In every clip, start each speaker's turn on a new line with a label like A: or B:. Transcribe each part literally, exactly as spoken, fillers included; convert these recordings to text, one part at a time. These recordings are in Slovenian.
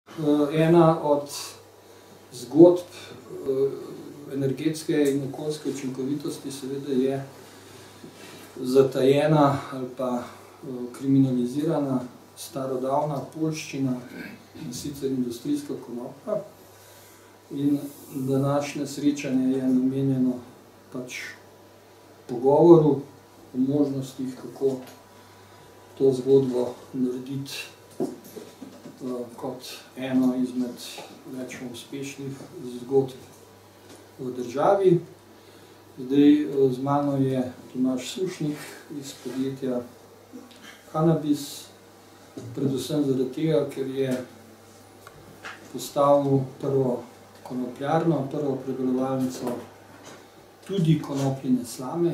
A: Ena od zgodb energetske in okoljske učinkovitosti seveda je zatajena ali pa kriminalizirana starodavna poljščina, in sicer industrijska konoplja. In današnje srečanje je namenjeno pač pogovoru o možnostih, kako to zgodbo narediti kot eno izmed več uspešnih zgodb v državi. Zdaj z mano je Tomaž Sušnik iz podjetja Cannabis, predvsem zaradi tega, ker je postavil prvo konopljarno, prvo predelovalnico tudi konopljine slame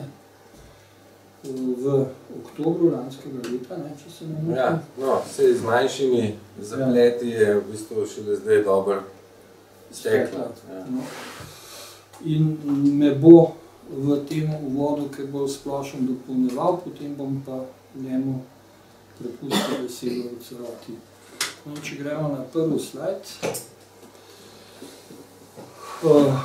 A: v oktobru lanskega leta, ne, če se ne motim.
B: Ja, no, vse z manjšimi zapleti je v bistvu šele zdaj dobro stekla. Ja.
A: No. In me bo v tem uvodu, ki bolj splošen, dopolnjeval, potem bom pa njemu prepustil besedo v celoti. No, če gremo na prvi slajd. Uh,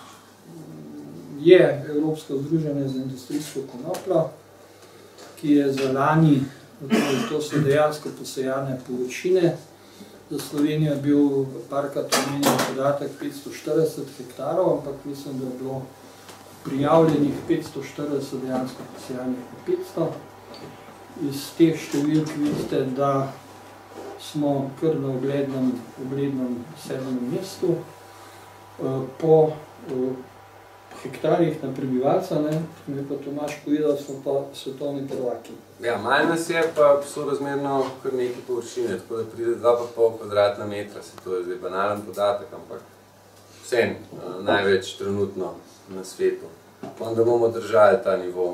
A: je Evropsko združenje za industrijsko konopljo, ki je za lani, to so dejansko posejane površine. Za Slovenijo je bil parkrat omenjen podatek petsto štirideset hektarov, ampak mislim, da je bilo prijavljenih petsto štirideset, dejansko posejanih po petsto. Iz teh številk vidite, da smo kar na uglednem, uglednem sedmem mestu. Po hektarjih na prebivalca, ne, mi je pa Tomaž povedal, smo pa svetovni prvaki.
B: Ja, manj nas je, pa so razmerno kar nekaj površine, tako da pride dva pa pol kvadratna metra, se to je zdaj banalen podatek, ampak vsem največ trenutno na svetu. Onda bomo držali ta nivo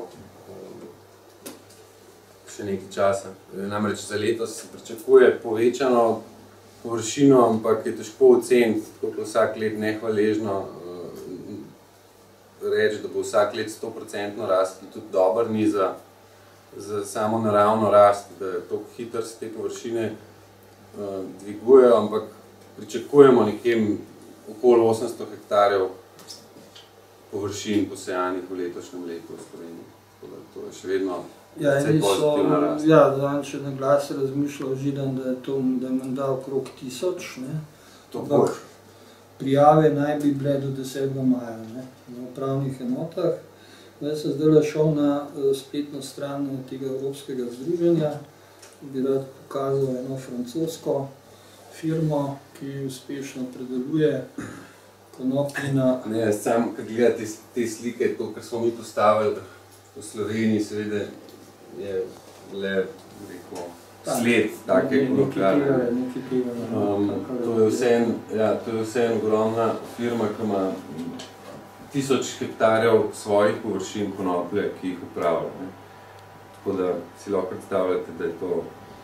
B: še nekaj časa. Namreč za letos se pričakuje povečano površino, ampak je težko oceniti, tako vsak let nehvaležno reči, da bo vsak let sto procentno rast, tudi dober ni za, za samo naravno rast, da je toliko hitro se te površine uh, dvigujejo, ampak pričakujemo nekjem okoli osemsto hektarjev površin posejanih v letošnjem letu v Sloveniji. Tako da to je še vedno
A: ja,
B: precej pozitivna rast.
A: Ja, danes še na glas razmišljal Židan, da je to, da je menda okrog tisoč, ne? Ampak prijave naj bi bile do desetega maja, ne, na upravnih enotah. Zdaj se zdaj šel na spletno stran tega Evropskega združenja, bi rad pokazal eno francosko firmo, ki uspešno predeluje konopljina. Ne,
B: sam, ko gledate te slike, to, kar smo mi postavili v Sloveniji, seveda je le, rekel, sled take konopljane. Um, to je vseeno ja, vse ogromna firma, ki ima tisoč hektarjev svojih površin konoplje, ki jih upravlja. Ne. Tako da si lahko predstavljate, da je to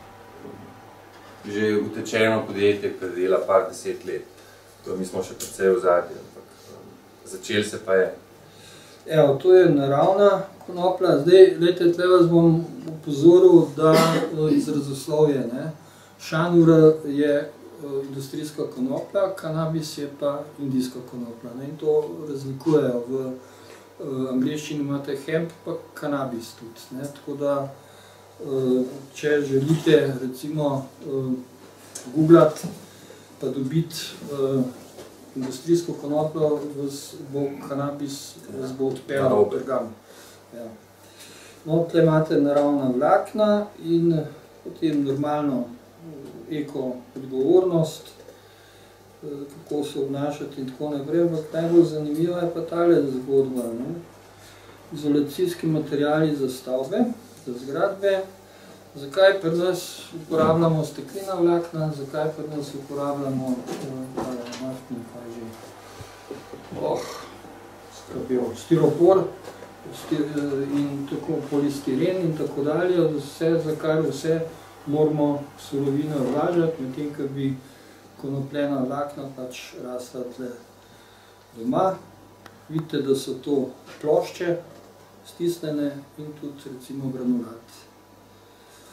B: že utečeno podjetje, ki dela par deset let. To mi smo še precej v zadnji, ampak um, začel se pa je.
A: Evo, to je naravna konoplja. Zdaj, glejte, tle vas bom upozoril, da izrazoslovje, ne. Šanura je industrijska konoplja, kanabis je pa indijska konoplja, ne. In to razlikujejo. V angleščini imate hemp, pa kanabis tudi, ne. Tako da, če želite, recimo, googlati pa dobiti industrijsko konopljo, bo kanabis vas bo odpeljal drugam. Ja. No, tle imate naravna vlakna in potem normalno eko odgovornost, kako se obnašati in tako naprej, ampak najbolj zanimiva je pa tale zgodba, ne. Izolacijski materiali za stavbe, za zgradbe. Zakaj pri nas uporabljamo steklina vlakna, zakaj pri nas uporabljamo naftni, kaj že, oh, skrabijo, stiropor in tako polistiren in tako dalje, vse, zakaj vse moramo surovine vlažati, medtem ko bi konopljena vlakna pač rasla tle doma. Vidite, da so to plošče stisnjene in tudi recimo granulat.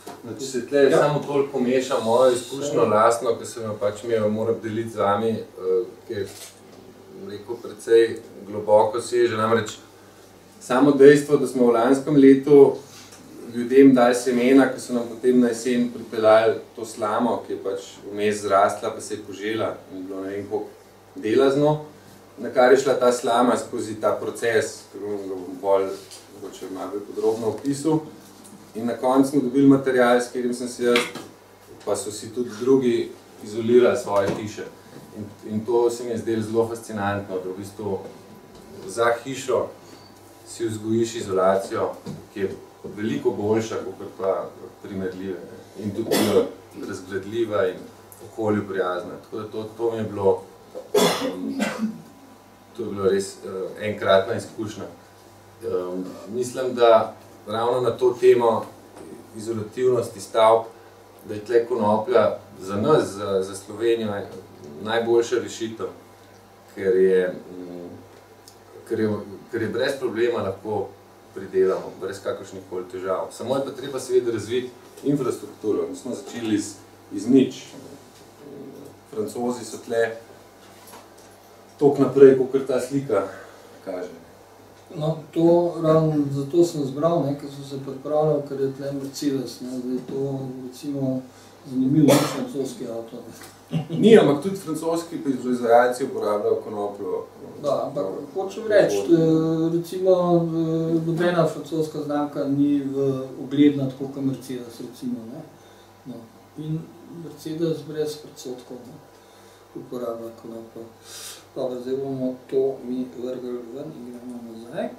B: No, če se tle ja. samo toliko meša mojo izkušnjo lastno, ki sem jo pač imel, moram deliti z vami, ki je rekel precej globoko seže. Namreč samo dejstvo, da smo v lanskem letu ljudem dali semena, ki so nam potem na jesen pripeljali to slamo, ki je pač vmes zrastla, pa se je požela in bilo ne vem koliko dela z njo, na kar je šla ta slama skozi ta proces, ki bom bolj, mogoče malo bolj podrobno opisal. In na koncu smo dobili material, s katerim sem si jaz, pa so si tudi drugi izolirali svoje hiše. In, in to se mi je zdelo zelo fascinantno, da v bistvu za hišo si vzgojiš izolacijo, ki je veliko boljša, kot pa primerljive. In tudi razgledljiva in okolju prijazna. Tako da to, to mi je bilo, um, to je bilo res uh, enkratna izkušnja. Um, mislim, da ravno na to temo izolativnosti stavb, da je tle konoplja za nas, za, za Slovenijo, najboljša rešitev, ker je, ker je, ker je brez problema lahko pridelamo, brez kakršnih koli težav. Samo je pa treba seveda razviti infrastrukturo. Mi smo začeli iz, iz nič. Francozi so tle toliko naprej, kot ta slika kaže.
A: No, to ravno zato sem zbral, ne, ker so se pripravljal, ker je tle Mercedes, ne, da je to recimo zanimiv francoski avto.
B: Ni, ampak tudi francoski proizvajalci uporabljajo konopljo.
A: Da, ampak hočem reči, recimo nobena francoska znamka ni v ugledna tako kot Mercedes, recimo, ne. No, in Mercedes brez predsodkov, ne, uporablja konopljo. Dobro, zdaj bomo to mi vrgli ven in gremo nazaj.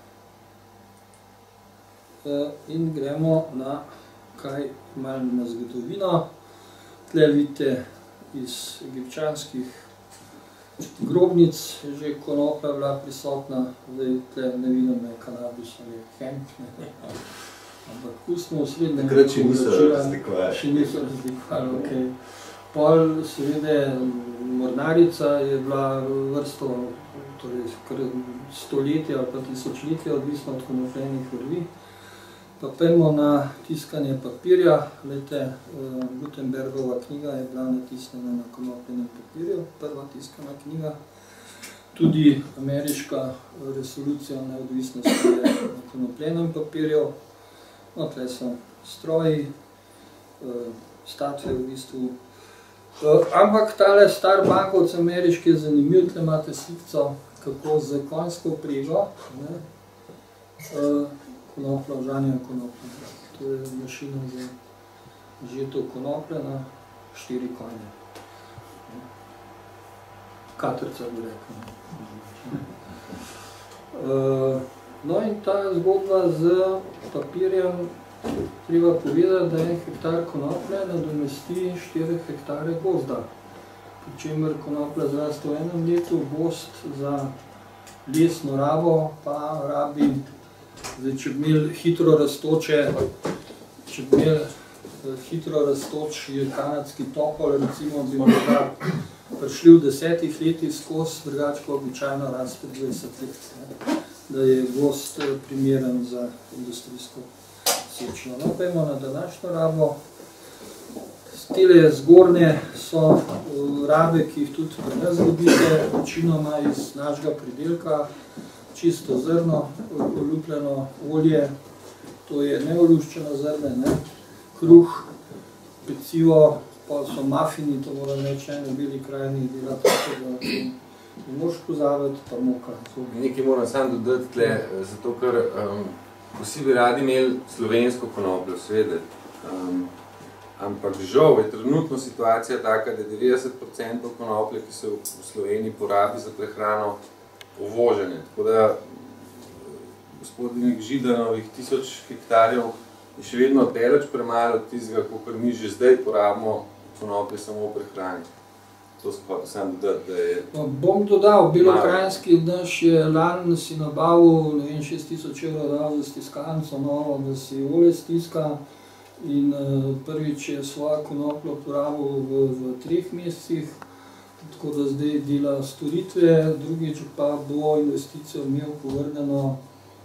A: In gremo na kaj malo na zgodovino. Tle vidite iz egipčanskih grobnic je že konoplja bila prisotna, zdaj tle ne vidim, je kanabis ali hemp, ne. Ampak pustimo v srednjem.
B: Takrat še niso razlikovali.
A: Še niso razlikovali, okej. Pol seveda mornarica je bila vrsto, torej kar stoletja ali pa tisočletja, odvisno od konopljenih vrvi. Pa pojmo na tiskanje papirja. Glejte, Gutenbergova knjiga je bila natisnjena na konopljenem papirju, prva tiskana knjiga. Tudi ameriška resolucija o neodvisnosti je na konopljenem papirju. No, tle so stroji, statve v bistvu. Uh, ampak tale star bankovc ameriški je zanimiv, tle imate slikco, kako z konjsko prego, ne, uh, konoplja, žanja konoplja. To je mašina za žeto konoplja na štiri konje. Katrca bi rekel. Uh, no in ta zgodba z papirjem, treba povedati, da en hektar konoplje nadomesti štiri hektare gozda. Pri čemer konoplja zraste v enem letu, gozd za lesno rabo pa rabi, zdaj, če bi imeli hitro rastoče, če bi imeli hitro rastoč kanadski topol, recimo bi morda prišli v desetih letih skozi, drugače pa običajno raste dvajset let, ne, da je gozd primeren za industrijsko sečno. No, pojmo na današnjo rabo. Tele zgornje so rabe, ki jih tudi pri nas dobite, večinoma iz našega pridelka, čisto zrno, olupljeno olje, to je neoluščeno zrne, ne, kruh, pecivo, pa so mafini, to moram reči, ene beli krajini dela tako, da ne moš pozabiti, pa moka.
B: Nekaj moram sam dodati tle, zato ker um, vsi bi radi imeli slovensko konopljo, seveda. Um, ampak žal je trenutno situacija taka, da je devetdeset procentov konoplje, ki se v Sloveniji porabi za prehrano, uvožene. Tako da gospodinih Židanovih tisoč hektarjev je še vedno daleč premalo od tistega, kakor mi že zdaj porabimo konoplje samo v prehrani. To sem hotel sam dodati, da je...
A: No, bom dodal, belokranjski naš je lani si nabavil, ne vem, šest tisoč evrov dal za stiskalnico novo, da si olje stiska in uh, prvič je svojo konopljo porabil v, v treh mesecih, tako da zdaj dela storitve, drugič pa bo investicijo imel povrnjeno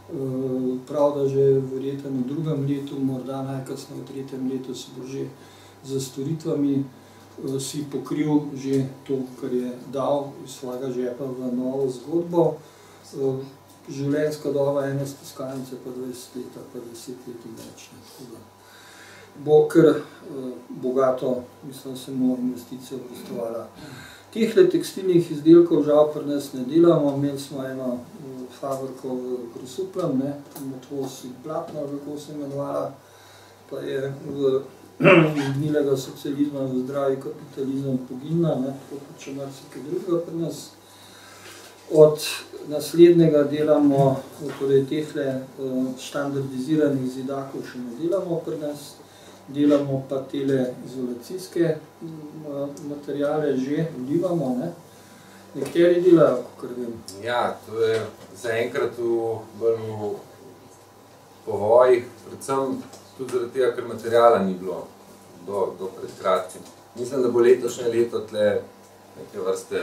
A: prav, da že verjetno v drugem letu, morda najkasneje v tretjem letu se bo že z storitvami si pokril že to, kar je dal iz svojega žepa v novo zgodbo. Življenjska doba ene stiskalnice pa dvajset let, pa deset let in več. Bo kar bogato, mislim, se mu investicija obrestovala. Tehle tekstilnih izdelkov žal pri nas ne delamo, imeli smo eno fabriko v Grosupljem, Motvos in Platno, kako se imenovala, pa je v izgnilega socializma v zdravi kapitalizem poginila, tako pa če marsikaj drugega pri nas. Od naslednjega delamo, torej tehle standardiziranih zidakov še ne delamo pri nas, delamo pa tele izolacijske materijale že vlivamo, ne? Nekateri delajo, kakor vem.
B: Ja, to je zaenkrat v povojih, predvsem tudi zaradi tega, ker materijala ni bilo do pred kratkim. Mislim, da bo letošnje leto tle neke vrste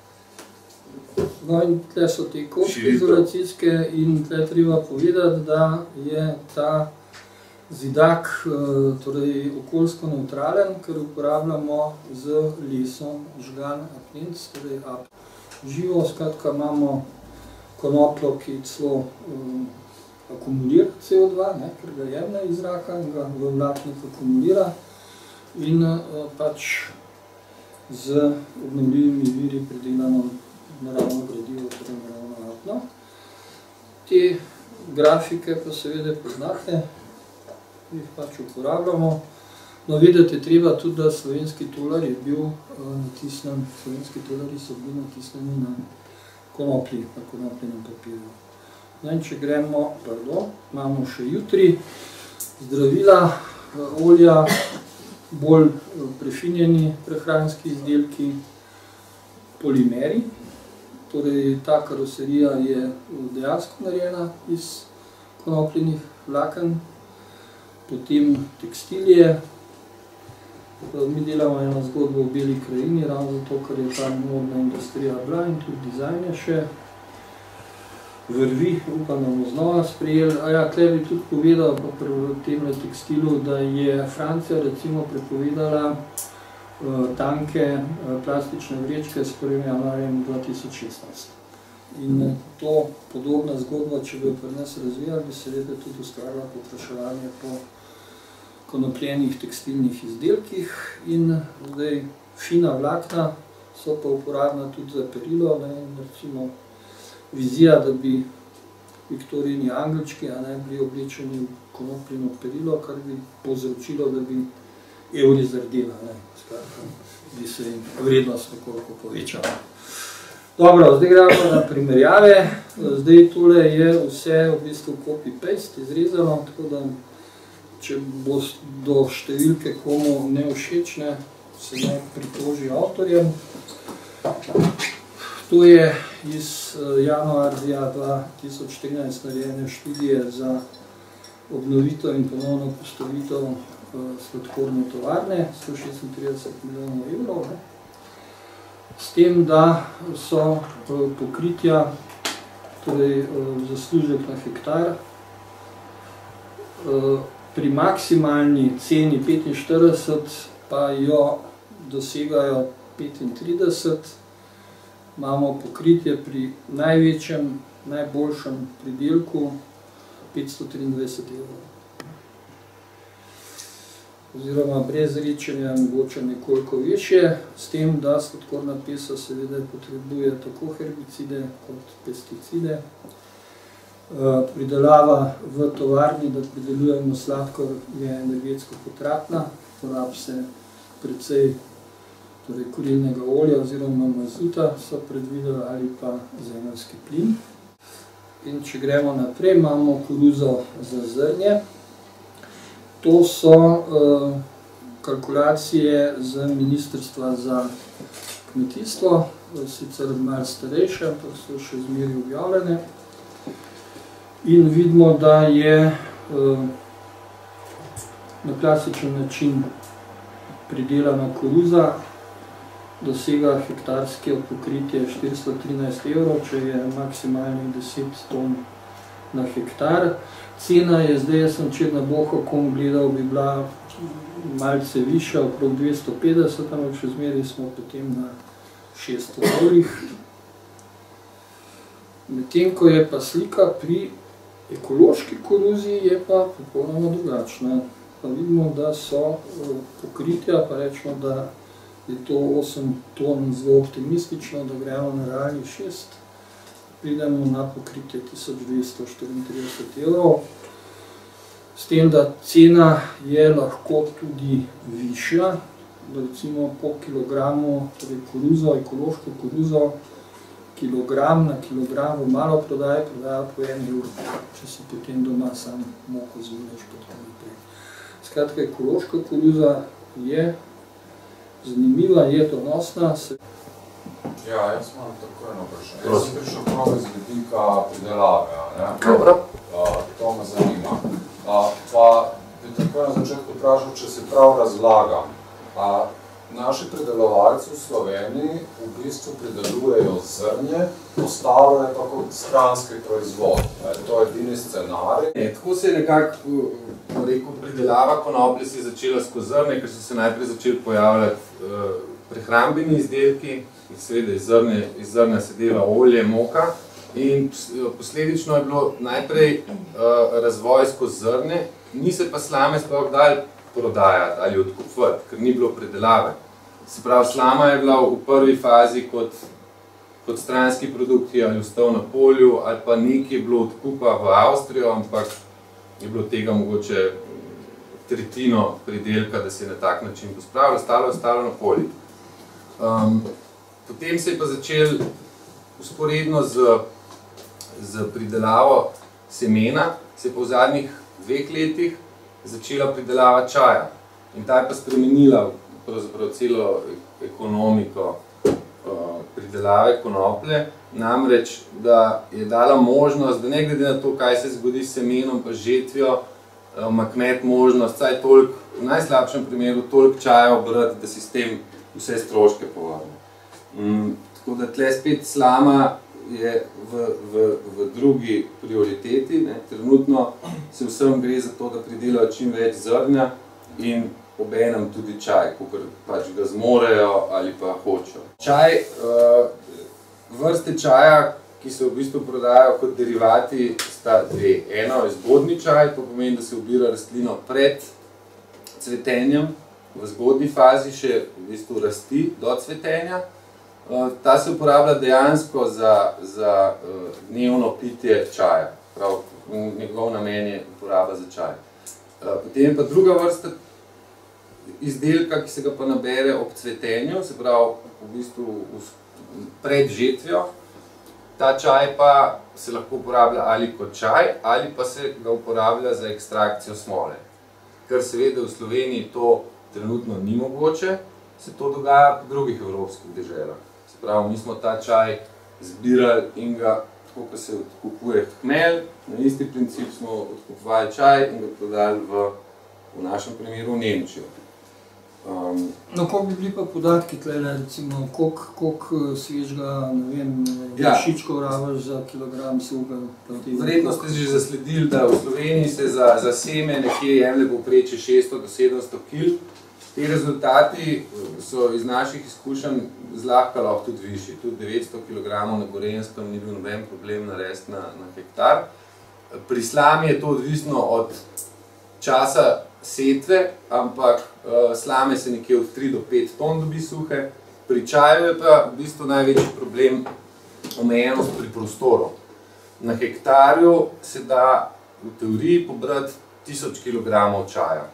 A: No in tle so te koške izolacijske in tle treba povedati, da je ta zidak torej okoljsko nevtralen, ker uporabljamo z lesom žgan apnenc, torej ap živo, skratka imamo konopljo, ki celo akumulira C O dva, ker ga jemlje iz zraka in ga v vlaknih akumulira in pač z obnovljivimi viri pridelano naravno gradivo, torej naravno apno. Te grafike pa seveda poznate, jih pač uporabljamo. No, vedeti je treba tudi, da slovenski tolar je bil natisnen, slovenski tolari so bili natisneni na konoplji, na konopljenem papirju. No in če gremo, pardon, imamo še jutri zdravila, olja, bolj prefinjeni prehranski izdelki, polimeri, torej ta karoserija je dejansko narejena iz konopljenih vlaken, potem tekstilije. Mi delamo eno zgodbo v Beli krajini, ravno zato, ker je tam modna industrija bila in tudi dizajn je še. Vrvi, upam, da bomo znova sprejeli. A ja, tle bi tudi povedal pri temle tekstilu, da je Francija recimo prepovedala tanke plastične vrečke s prvim januarjem dva tisoč šestnajst. In to podobna zgodba, če bi jo pri nas razvijali, bi seveda tudi ustvarila povpraševanje po konopljenih tekstilnih izdelkih in zdaj fina vlakna so pa uporabna tudi za perilo, recimo vizija, da bi viktorijini angelčki bili oblečeni v konopljeno perilo, kar bi povzročilo, da bi evri zardela, bi se jim vrednost nekoliko povečala. Dobro, zdaj gremo na primerjave. Zdaj tole je vse v bistvu copy-paste izrezano, tako da če bo do številke komu nevšečne, se ne pritoži avtorjem. To je iz januarja dva tisoč trinajst narejene študije za obnovitev in ponovno postavitev sladkorne tovarne, sto šestintrideset milijonov evrov. S tem, da so pokritja, torej zaslužek na hektar, pri maksimalni ceni petinštirideset pa jo dosegajo petintrideset, imamo pokritje pri največjem, najboljšem pridelku petsto triindvajset evrov. Oziroma brez ričenja mogoče nekoliko višje, s tem, da sladkorna pesa seveda potrebuje tako herbicide kot pesticide. Pridelava v tovarni, da pridelujemo sladkor, je energetsko potratna, porabi se precej kurilnega olja oziroma mazuta, so predvideli, ali pa zemeljski plin. In če gremo naprej, imamo koruzo za zrnje. To so kalkulacije z Ministrstva za kmetijstvo, sicer malo starejše, ampak so še zmeraj objavljene. In vidimo, da je na klasičen način pridelana koruza, dosega hektarske pokritje štiristo trinajst evrov, če je maksimalnih deset ton na hektar. Cena je zdaj, jaz sem včeraj na boho punkt com gledal, bi bila malce višja, okrog dvesto petdeset, ampak še zmeraj smo potem na šeststo evrih. Medtem ko je pa slika pri ekološki koruzi, je pa popolnoma drugačna. Pa vidimo, da so pokritja, pa rečemo, da je to osem ton zelo optimistično, da gremo na realni šest. Pridemo na pokritje tisoč dvesto štiriintrideset evrov. S tem, da cena je lahko tudi višja, recimo po kilogramu, torej koruzo, ekološko koruzo, kilogram na kilogram v malo prodaje, prodaja po en evro, če si potem doma sam moko zuneš pa tako naprej. Skratka, ekološka koruza je zanimiva, je donosna.
C: Ja, jaz imam tako eno vprašanje. Jaz sem prišel prav iz vidika pridelave, ne?
B: Dobro.
C: To me zanima. Pa bi tako na začetku vprašal, če si prav razlagam. Naši pridelovalci v Sloveniji v bistvu pridelujejo zrnje, ostalo je pa kot stranski proizvod. To je edini scenarij.
B: Tako se je nekako, rekel, pridelava konoplje se je začela skozi zrne, ker so se najprej začeli pojavljati prehrambeni izdelki, seveda iz zrne, iz zrne se dela olje, moka, in posledično je bilo najprej razvoj skozi zrne, ni se pa slame sploh dali prodajati ali odkupovati, ker ni bilo predelave. Se pravi, slama je bila v prvi fazi kot, kot stranski produkti ali ostal na polju, ali pa nekaj je bilo odkupa v Avstrijo, ampak je bilo tega mogoče tretjino pridelka, da se je na tak način pospravilo, ostalo je ostalo na polju. Um, potem se je pa začel usporedno z, z pridelavo semena, se je pa v zadnjih dveh letih začela pridelava čaja. In ta je pa spremenila pravzaprav celo ekonomiko uh, pridelave konoplje, namreč, da je dala možnost, da ne glede na to, kaj se zgodi s semenom pa žetvijo, ima kmet možnost, vsaj toliko, v najslabšem primeru, toliko čaja obrati, da si s tem vse stroške povrne. Um, tako da tle spet slama je v, v, v drugi prioriteti, ne. Trenutno se vsem gre za to, da pridelajo čim več zrnja in obenem tudi čaj, kakor pač ga zmorejo ali pa hočejo. Čaj, vrste čaja, ki se v bistvu prodajajo kot derivati, sta dve. Eno je zgodnji čaj, to pomeni, da se obira rastlino pred cvetenjem, v zgodnji fazi še v bistvu rasti do cvetenja. Ta se uporablja dejansko za, za dnevno pitje čaja, prav njegov namen je uporaba za čaj. Potem je pa druga vrsta izdelka, ki se ga pa nabere ob cvetenju, se pravi v bistvu pred žetvijo. Ta čaj pa se lahko uporablja ali kot čaj, ali pa se ga uporablja za ekstrakcijo smole. Ker seveda v Sloveniji to trenutno ni mogoče, se to dogaja po drugih evropskih deželah. Se pravi, mi smo ta čaj zbirali in ga, tako kot se odkupuje hmelj, na isti princip smo odkupovali čaj in ga prodali v, v našem primeru v Nemčijo. Um,
A: no, koliko bi bili pa podatki tlele, recimo, koliko, koliko svežega, ne vem,
B: ja.
A: Šičkov rabaš za kilogram suha?
B: Verjetno ste že zasledili, da v Sloveniji se za, za seme nekje jemlje povprečje šeststo do sedemsto kil. Ti rezultati so iz naših izkušenj zlahka lahko tudi višji. Tudi devetsto kilogramov na Gorenjskem ni bil noben problem narediti na, na hektar. Pri slami je to odvisno od časa setve, ampak uh, slame se nekje od tri do pet ton dobi suhe. Pri čaju je pa v bistvu največji problem omejenost pri prostoru. Na hektarju se da v teoriji pobrati tisoč kilogramov čaja.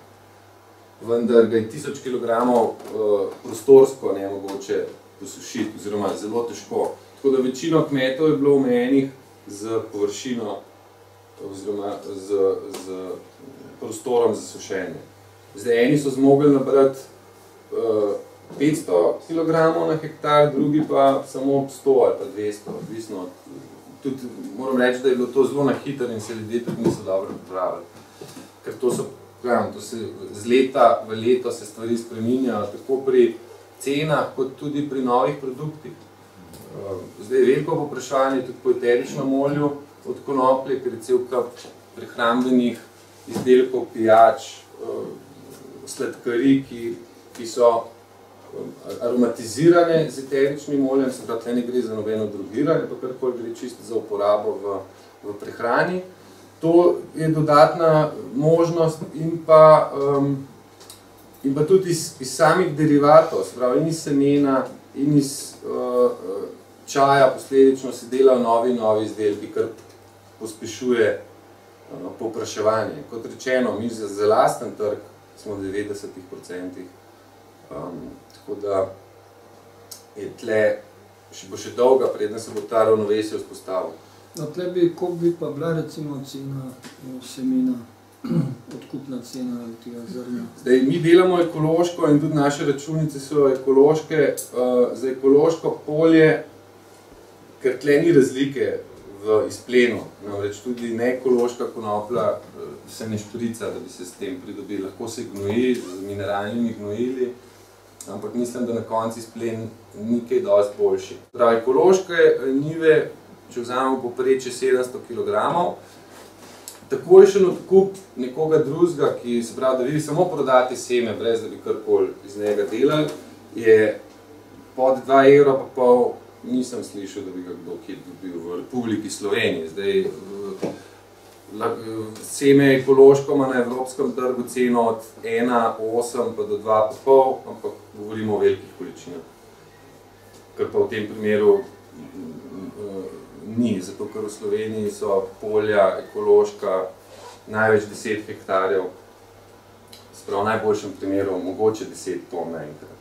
B: Vendar ga je tisoč kilogramov uh, prostorsko nemogoče posušiti, oziroma zelo težko. Tako da večino kmetov je bilo omejenih z površino, oziroma z, z prostorom za sušenje. Zdaj, eni so zmogli nabrati uh, petsto kilogramov na hektar, drugi pa samo sto ali pa dvesto, odvisno. Tudi moram reči, da je bilo to zelo na hiter in se ljudje tudi niso dobro pripravili. Ker to so, gledam, to se z leta v leto se stvari spreminjajo, tako pri cenah, kot tudi pri novih produktih. Uh, zdaj, veliko povpraševanje tudi po eteričnem olju. od konoplje, ker je cel kup prehrambnih izdelkov, pijač, sladkarij, ki, ki so aromatizirane z eteričnim oljem, se pravi, tle ne gre za nobeno drogiranje, pa karkoli gre čisto za uporabo v, v prehrani. To je dodatna možnost in pa, um, in pa tudi iz, iz samih derivatov, se pravi, in iz semena, in iz uh, čaja posledično se delajo novi novi izdelki, kar pospešuje uh, povpraševanje. Kot rečeno, mi za, za lasten trg smo v devetdesetih procentih. Um, tako da je tle, še bo še dolga, preden se bo ta ravnovesje vzpostavil.
A: No, tle bi, koliko bi pa bila recimo cena semena, odkupna cena tega zrnja?
B: Zdaj, mi delamo ekološko in tudi naše računice so ekološke. Uh, za ekološko polje, ker tle ni razlike v izplenu, namreč tudi neekološka konoplja uh, se ne šprica, da bi se s tem pridobili. Lahko se gnoji z mineralnimi gnojili, ampak mislim, da na koncu izplen ni kaj dosti boljši. Prav, ekološke njive, če vzamemo povprečje sedemsto kilogramov, takojšen odkup nekoga drugega, ki se pravi, da vi samo prodate seme, brez da bi karkoli iz njega delali, je pod dva evra pa pol, nisem slišal, da bi ga kdo kje dobil v Republiki Sloveniji. Zdaj, seme ekološko ima na evropskem trgu ceno od ena osem pa do dva pa pol, ampak govorimo o velikih količinah. Kar pa v tem primeru ni, zato ker v Sloveniji so polja ekološka največ deset hektarjev, sprav v najboljšem primeru mogoče deset ton naenkrat.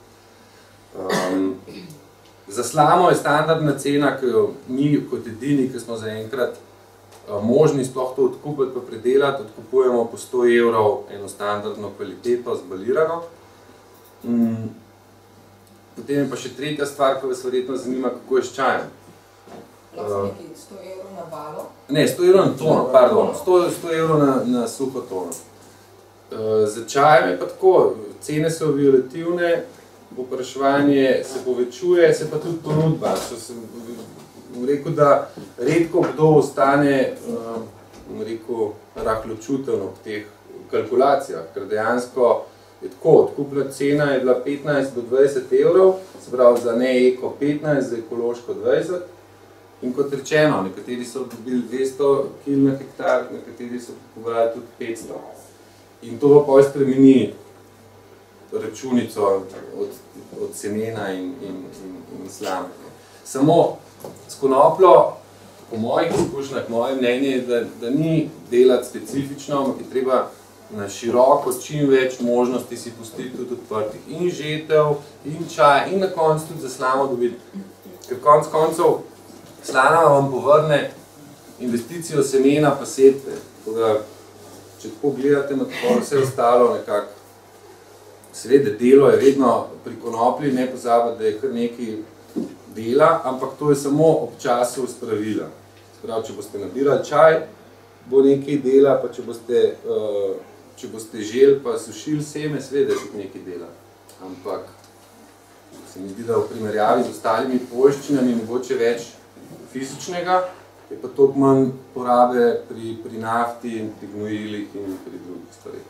B: Um, za slamo je standardna cena, ki jo mi kot edini, ki smo zaenkrat možni sploh to odkupiti pa predelati, odkupujemo po sto evrov eno standardno kvaliteto, zbalirano. Um, potem je pa še tretja stvar, ki vas verjetno zanima, kako je s čajem.
D: Lahko nekaj sto evrov na balo?
B: Ne, sto evrov na tono, pardon, sto evrov na, na suho tono. Uh, za čajem je pa tako, cene so volatilne, povpraševanje se povečuje, se pa tudi ponudba. Sem rekel, da redko kdo ostane uh, rekel, rahločuten ob teh kalkulacijah, ker dejansko je tako, odkupna cena je bila petnajst do dvajset evrov, se pravi za ne-eko petnajst, za ekološko dvajset. In kot rečeno, nekateri so dobili dvesto kil na hektar, nekateri so kupovali tudi petsto. In to pa pol spremeni računico od, od semena in, in, in, in slame. Samo s konopljo, po mojih izkušnjah, moje mnenje je, da, da ni delati specifično, ampak je treba na široko čim več možnosti si pustiti tudi odprtih. In žetev, in čaj, in na koncu tudi za slamo dobiti. Ker konc koncev slana vam povrne investicijo semena pa setve. Tako da, če tako gledate na tako vse ostalo nekako, seveda delo je vedno pri konoplji, ne pozabiti, da je kar nekaj dela, ampak to je samo ob času spravila. Sprav, če boste nabirali čaj, bo nekaj dela, pa če boste, uh, če boste želi pa sušili seme, seveda je tudi nekaj dela. Ampak se mi zdi, da v primerjavi z ostalimi poljščinami mogoče več fizičnega, je pa toliko manj porabe pri, pri nafti in pri gnojilih in pri drugih stvarih.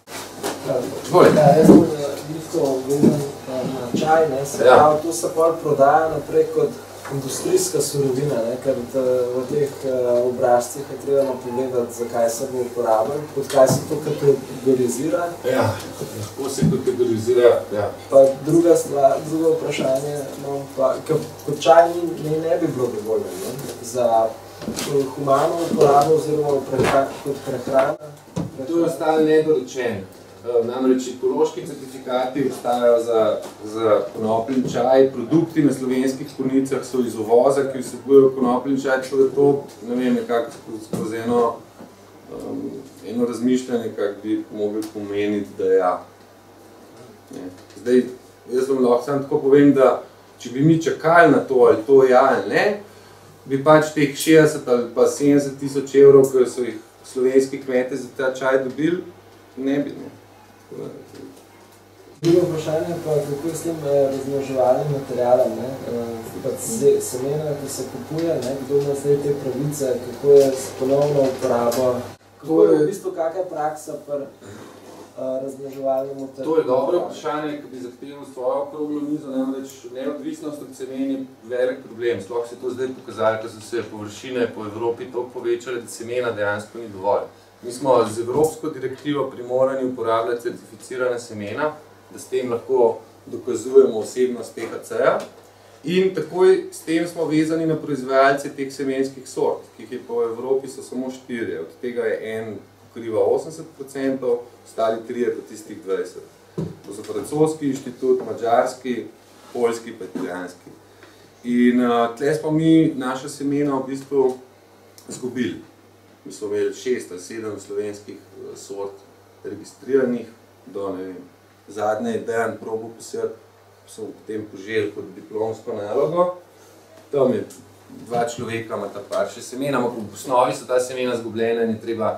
E: Ja, jaz sem veliko vezan na čaj, ne, se
B: ja.
E: pravi, to se pol prodaja naprej kot industrijska surovina, ne, ker v teh obrazcih je treba napovedati, zakaj se bo uporabil, kot kaj se to kategorizira.
B: Ja, lahko se kategorizira, ja.
E: Pa druga stvar, drugo vprašanje, no, pa, kot čaj ne, ne bi bilo dovoljno, ne, za humano uporabo oziroma prehra, kot prehrana.
B: To je ostalo nedorečeno. Namreč ekološki certifikati obstajajo za, za konopljin čaj, produkti na slovenskih polnicah so iz uvoza, ki vsebujejo konopljin čaj, tako da to, ne vem, nekako skozi eno, um, eno razmišljanje, kak bi mogli pomeniti, da ja. Ne. Zdaj, jaz vam lahko samo tako povem, da če bi mi čakali na to, ali to ja ali ne, bi pač teh šestdeset ali pa sedemdeset tisoč evrov, ki so jih slovenski kmete za ta čaj dobili, ne bi, ne.
E: Drugo vprašanje pa, kako je s tem razmnoževalnim materialom, ne? Pač semena, ki se kupuje, ne? Kdo ima zdaj te pravice, kako je s ponovno uporabo, kako je v bistvu kakšna praksa pri razmnoževalnem materialu?
B: To je dobro vprašanje, ki bi zahteval svojo okroglo mizo, namreč neodvisnost od semen je velik problem. Sploh se je to zdaj pokazalo, ko so se površine po Evropi toliko povečale, da semena dejansko ni dovolj. Mi smo z evropsko direktivo primorani uporabljati certificirane semena, da s tem lahko dokazujemo osebnost T H C-ja in takoj s tem smo vezani na proizvajalce teh semenskih sort, ki jih je po Evropi so samo štirje, od tega je en pokriva osemdeset procentov, ostali trije pa tistih dvajset. To so francoski inštitut, madžarski, poljski pa italijanski. In uh, tle smo mi naša semena v bistvu izgubili. Mi smo imeli šest ali sedem slovenskih sort registriranih, do ne vem, zadnje je Dejan probo posebej, sem potem poželj kot diplomsko nalogo. Tam je dva človeka, ima ta par še semena, ampak v osnovi so ta semena izgubljena in je treba.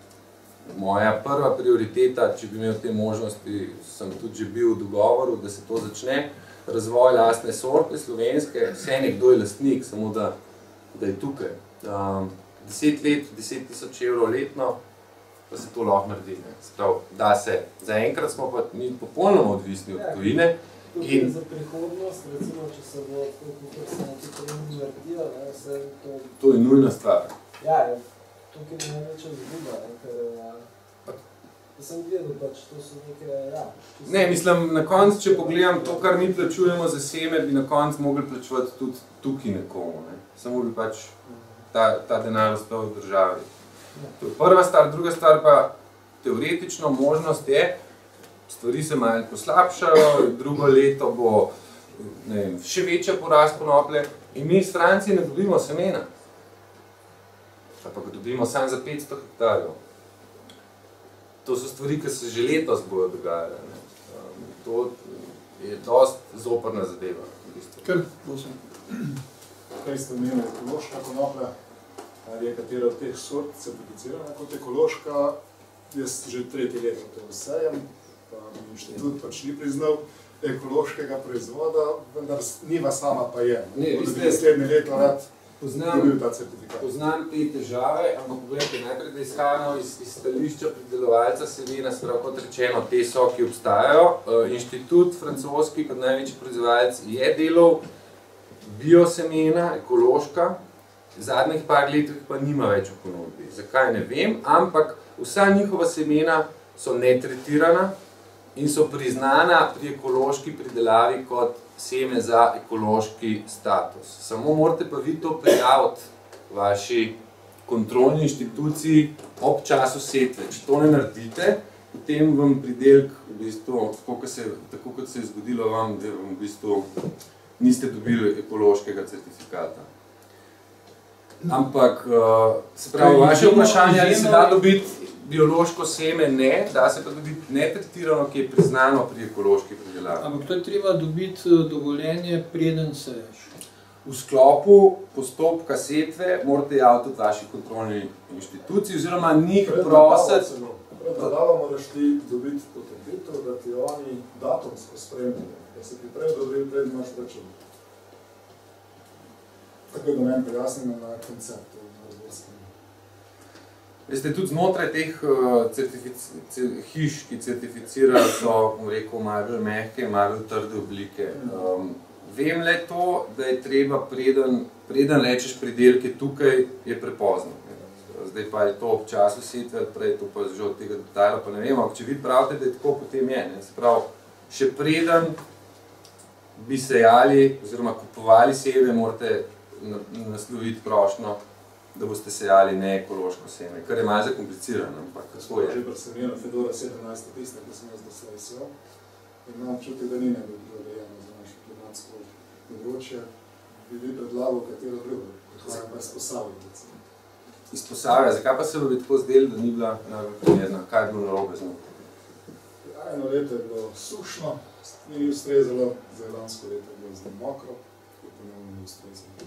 B: Moja prva prioriteta, če bi imel te možnosti, sem tudi že bil v dogovoru, da se to začne, razvoj lastne sorte slovenske, vse nekdo je lastnik, samo da, da je tukaj. Um, deset let, deset tisoč evrov letno, pa se to lahko naredi. Sprav, da se, zaenkrat smo pa mi popolnoma odvisni od tujine.
E: In za prihodnost, recimo, če se bo kako se nekaj trenutno naredijo, ne, vse to...
B: To je nujna stvar.
E: Ja, je. Tukaj je največja zguba, ker sem gledal, pač to so neke, ja.
B: Ne, mislim, na koncu, če pogledam to, kar mi plačujemo za seme, bi na koncu mogli plačevati tudi tukaj nekomu, ne. Samo bi pač ta, ta denar ostal v državi. To je prva stvar, druga stvar pa teoretično možnost je, stvari se malo poslabšajo, drugo leto bo, ne vem, še večja porast konoplje in mi iz Francije ne dobimo semena. Pa ga dobimo samo za petsto hektarjev. To so stvari, ki se že letos bojo dogajale. Um, to je dost zoprna zadeva. V bistvu.
A: Kar, prosim.
F: Kaj ste omenili, ekološka konoplja? Ali je katera od teh sort certificirana kot ekološka? Jaz že tretje leto to vsejem, pa inštitut pač ni priznal ekološkega proizvoda, vendar niva sama pa je.
B: Ne, vi ste
F: naslednje leto rad
B: Poznam,
F: dobil ta certifikat.
B: Poznam te težave, ampak pogledajte, najprej, da izhajamo iz, iz stališča pridelovalca semena, sprav kot rečeno, te so, ki obstajajo. Inštitut francoski kot največji proizvajalec je delal biosemena, ekološka, zadnjih par letih pa nima več v ponudbi. Zakaj ne vem, ampak vsa njihova semena so netretirana in so priznana pri ekološki pridelavi kot seme za ekološki status. Samo morate pa vi to prijaviti vaši kontrolni inštituciji ob času setve. Če to ne naredite, potem vam pridelk, v bistvu, tako, se, tako kot se je zgodilo vam, da vam v bistvu niste dobili ekološkega certifikata. Ampak, se pravi, vaše vprašanje, ali se da dobiti biološko seme, ne, da se pa dobiti netretirano, ki je priznano pri ekološki pridelavi.
A: Ampak to je treba dobiti dovoljenje, preden seješ.
B: V sklopu postopka setve morate javiti tudi vaši kontrolni inštituciji, oziroma njih prositi.
F: Pred nadalom moraš ti dobiti potrditev, da ti oni datumsko spremljajo, da se ti prej odobrili, pred imaš račun. Tako da meni pojasnimo na konceptu.
B: Veste, tudi znotraj teh uh, hiš, ki certificirajo, so, bom rekel, malo bolj mehke, malo bolj trde oblike. Um, vem le to, da je treba, preden, preden rečeš pridelke tukaj, je prepozno. Zdaj pa je to ob času setve, prej to pa že od tega detajla, pa ne vem, ampak če vi pravite, da je tako, potem je. Ne? Se pravi, še preden bi sejali oziroma kupovali seve, morate nasloviti prošnjo, da boste sejali neekološko seme, kar je malo zakomplicirano, ampak kako je.
F: Že pri semenu Fedora sedemnajst tiste, ki sem jaz doslej sejal, in imam občutek, da ni ne bi bilo dejano za naše klimatsko področje, bi vi predlagal katero drugo, kaj pa iz Posavja, recimo.
B: Iz Posavja, zakaj pa se bi tako zdeli, da ni bila najbolj primerna? Kaj je bilo narobe z njo?
F: Eno leto je bilo sušno, ni ustrezalo, za lansko leto je bilo zdaj mokro, ki ponovno ni ustrezalo.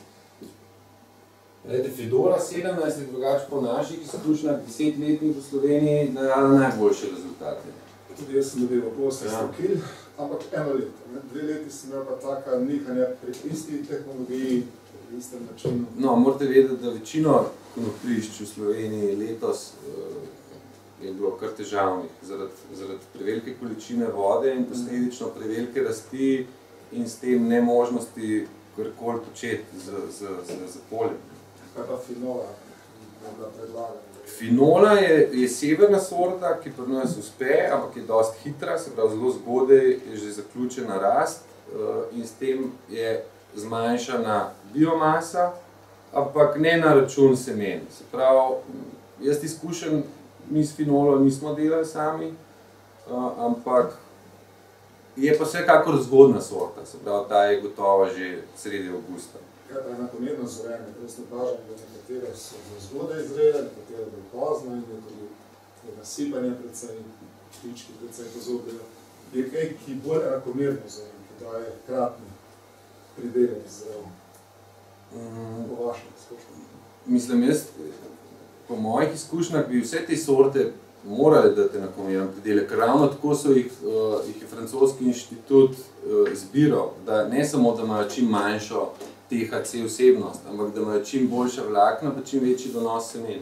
B: Glede, Fedora sedemnajst je drugače po naših izkušnjah desetletnih v Sloveniji dajala najboljše rezultate.
F: tudi jaz sem dobil okoli osemsto kil, ampak eno leto. Ne? Dve leti sem imel pa taka nihanja pri isti tehnologiji, pri istem načinu.
B: No, morate vedeti, da večino konopljišč v Sloveniji letos uh, je bilo kar težavnih zaradi, zaradi prevelike količine vode in posledično prevelike rasti in s tem nemožnosti karkoli početi z, z, z, z poljem.
F: Kaj pa finola, da predlagam?
B: Finola je, je severna sorta, ki pri nas uspe, ampak je dosti hitra, se pravi zelo zgodaj je že zaključena rast uh, in s tem je zmanjšana biomasa, ampak ne na račun semen. Se pravi, jaz izkušen, mi s finolo nismo delali sami, uh, ampak je pa vsekakor zgodna sorta, se pravi, ta je gotova že sredi avgusta.
F: Kaj pa enakomerno zorenje? Prej ste pažali, da nekatere so zgodaj izrele, nekatere bolj pozno in je nasipanje predvsej, štički predvsej pozobljajo. Je kaj, ki bolj enakomerno zorenje, ki daje kratni pridelek zdrav?
B: Mm.
F: Po vašem izkušnjem?
B: Mislim, jaz, po mojih izkušnjah bi vse te sorte morali dati enakomeren pridelek. Ravno tako so jih, uh, jih je francoski inštitut uh, izbiral, da ne samo, da imajo čim manjšo T H C vsebnost, ampak da imajo čim boljša vlakna, pa čim večji donos semen.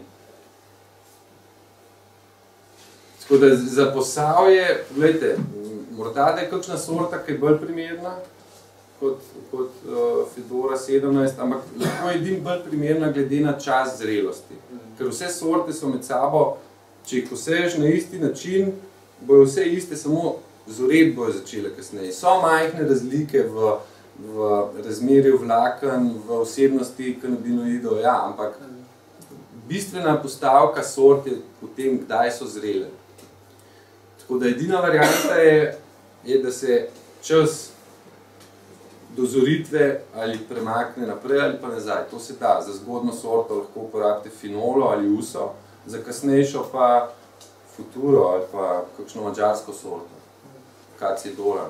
B: Tako da za Posavje, gledajte, morda da je kakšna sorta, ki je bolj primerna kot, kot uh, Fedora sedemnajst, ampak lahko je edin bolj primerna glede na čas zrelosti. Ker vse sorte so med sabo, če jih poseješ na isti način, bojo vse iste, samo zoret bojo začele kasneje. So majhne razlike v, v razmerju vlaken, v vsebnosti kanabinoidov, ja, ampak bistvena postavka sort je v tem, kdaj so zrele. Tako da edina varianta je, je da se čas dozoritve ali premakne naprej ali pa nazaj. To se da. Za zgodno sorto lahko uporabite finolo ali uso, za kasnejšo pa futuro ali pa kakšno madžarsko sorto. Kacidora.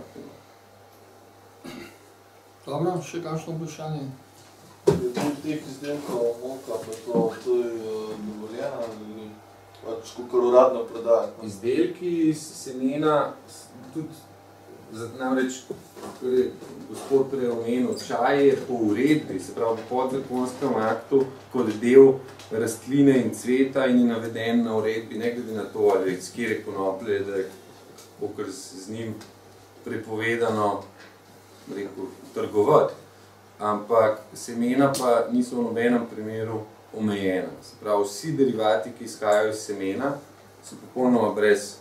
A: Dobro, še kakšno vprašanje?
G: Tudi teh izdelkov, moka, pa to, to je dovoljeno ali pač kakor uradno prodajati?
B: Izdelki iz semena, tudi, namreč, kar je gospod prej omenil, čaj je po uredbi, se pravi po podzakonskem aktu, kot del rastline in cveta in je naveden na uredbi, ne glede na to, ali iz kjer konoplje, da je kakor z njim prepovedano, rekel, trgovati. Ampak semena pa niso v nobenem primeru omejena. Se pravi, vsi derivati, ki izhajajo iz semena, so popolnoma brez,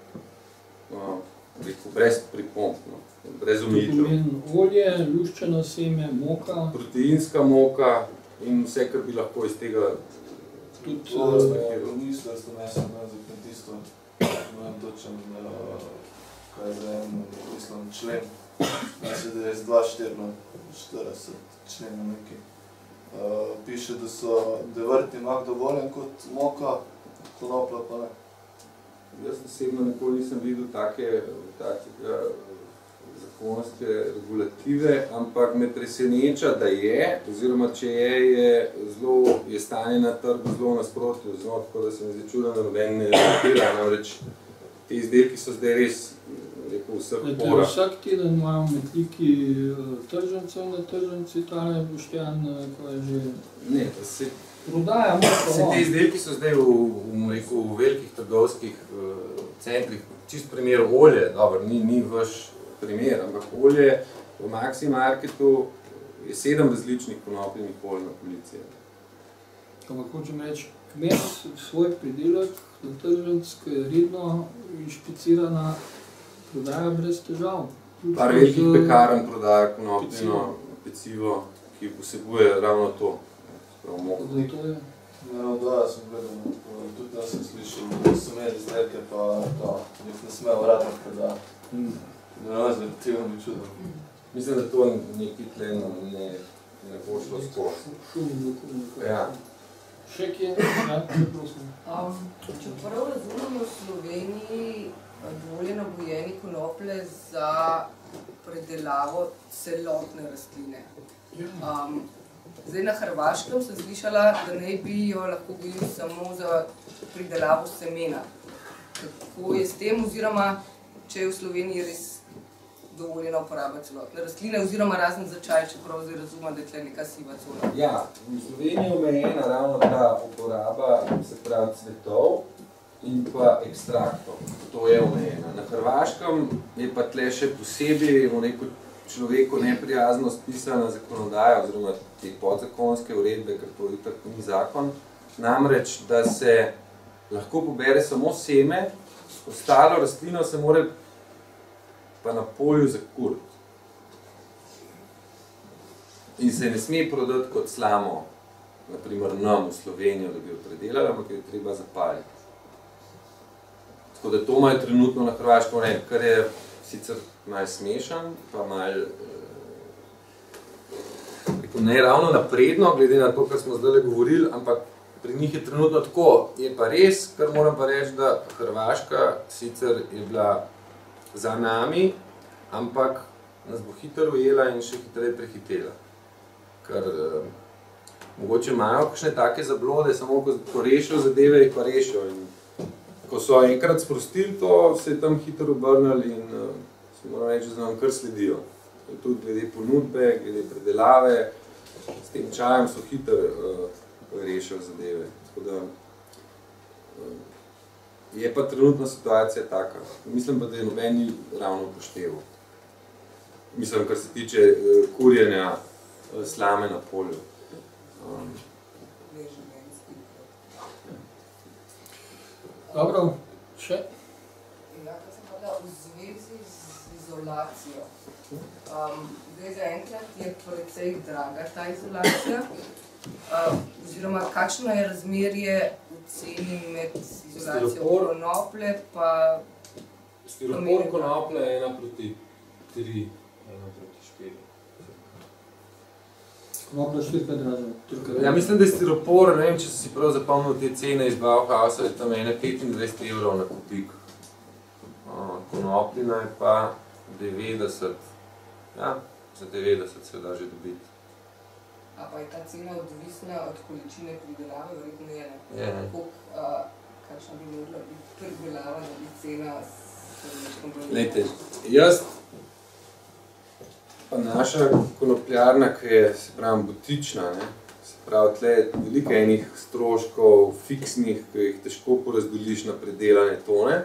B: no, rekel, brez pripomb, no, brez omejitev.
A: Olje, luščeno seme, moka.
B: Proteinska moka in vse, kar bi lahko iz tega
G: tudi uh, ministrstvo mesem za kmetijstvo, ne vem točen, uh, kaj je za en mislim, člen. Mislim, da je z dva štiri štirideset členov nekaj. Uh, piše, da so da je vrtni mak dovoljen kot moka, konopla pa ne.
B: Jaz osebno nikoli nisem videl take, take zakonske regulative, ampak me preseneča, da je, oziroma če je, je, zelo, je stanje na trgu zelo nasprotno, zelo tako, da se mi zdi čudno, da noben ne reagira, namreč te izdelki so zdaj res rekel vseh porah.
A: Vsak teden imajo metliki tržencev na trženci, tale Boštjan, ko je že...
B: Ne, se...
A: Prodaja moka.
B: Vse te izdelki so zdaj v, v, rekel, v velikih trgovskih uh, centrih, čist primer olje, dobro, ni, ni vaš primer, ampak olje v Maxi Marketu je sedem različnih konopljenih olj na polici.
A: Ampak hočem reči, kmet svoj pridelek na trženc, ki je redno inšpicirana, prodaja brez težav.
B: Par velikih pekarn prodaja konopljeno pecivo, ki vsebuje ravno to.
G: No, da, sem gledal, tudi jaz sem slišal, da so imeli izdelke, pa to, jih ne smejo uradno predati. Mm. Ne razli, tega mi čudno.
B: Mislim, da to neki tle ne, ne bo šlo skozi. Ja.
A: Še kje? Ja, prosim.
D: Um, če prav razumemo, v Sloveniji dovoljeno gojenje konoplje za predelavo celotne rastline. Um, Zdaj na Hrvaškem sem slišala, da ne bi jo lahko gojili samo za pridelavo semena. Kako je s tem, oziroma če je v Sloveniji res dovoljena uporaba celotne rastline, oziroma razen za čaj, čeprav zdaj razumem, da je tle neka siva cona.
B: Ja, v Sloveniji je omejena ravno ta uporaba, se pravi, cvetov in pa ekstraktov. To je omejena. Na Hrvaškem je pa tle še posebej, bomo rekel, človeku neprijazno spisana zakonodaja oziroma te podzakonske uredbe, ker to itak ni zakon, namreč, da se lahko pobere samo seme, ostalo rastlino se mora pa na polju zakuriti. In se ne sme prodati kot slamo, naprimer nam v Slovenijo, da bi jo predelali, ampak jo treba zapaliti. Tako da to imajo trenutno na Hrvaškem uredbe, kar je sicer malo smešen, pa malo rekel, ne ravno napredno, glede na to, kar smo zdaj govorili, ampak pri njih je trenutno tako. Je pa res, kar moram pa reči, da Hrvaška sicer je bila za nami, ampak nas bo hitro ujela in še hitreje prehitela. Ker eh, mogoče imajo kakšne take zablode, samo ko, ko rešijo zadeve, jih pa rešijo. In ko so enkrat sprostili to, se je tam hitro obrnili in eh, se moram reči, da nam kar sledijo. Tudi glede ponudbe, glede predelave, s tem čajem so hitro eh, rešijo zadeve. Tako da, eh, je pa trenutna situacija taka. Mislim pa, da je noben ni ravno upošteval. Mislim, kar se tiče uh, kurjenja uh, slame na polju. Um.
A: Dobro, še?
D: Ja, kar sem povedala, v zvezi z izolacijo. Um, zdaj zaenkrat je precej draga ta izolacija. Uh, oziroma, kakšno je razmerje v ceni med izolacijo konoplje pa...
B: Stiropor konoplje je ena proti tri, ena proti štiri.
A: Konoplja štirikrat dražja.
B: Ja, mislim, da je stiropor, ne vem, če si prav zapomnil te cene iz Bauhausa, je tam ene petindvajset evrov na kupik. Uh, konopljina je pa devetdeset, ja, za devetdeset se da že dobiti.
D: A pa je ta cena odvisna od količine pridelave, verjetno je, ne?
B: Je.
D: Koliko, kakšna bi morala biti pridelava, da bi cena s nečkom bolj...
B: Glejte, jaz pa naša konopljarna, ki je, se pravi, butična, ne? Se pravi, tle je veliko enih stroškov, fiksnih, ki jih težko porazdeliš na predelane tone.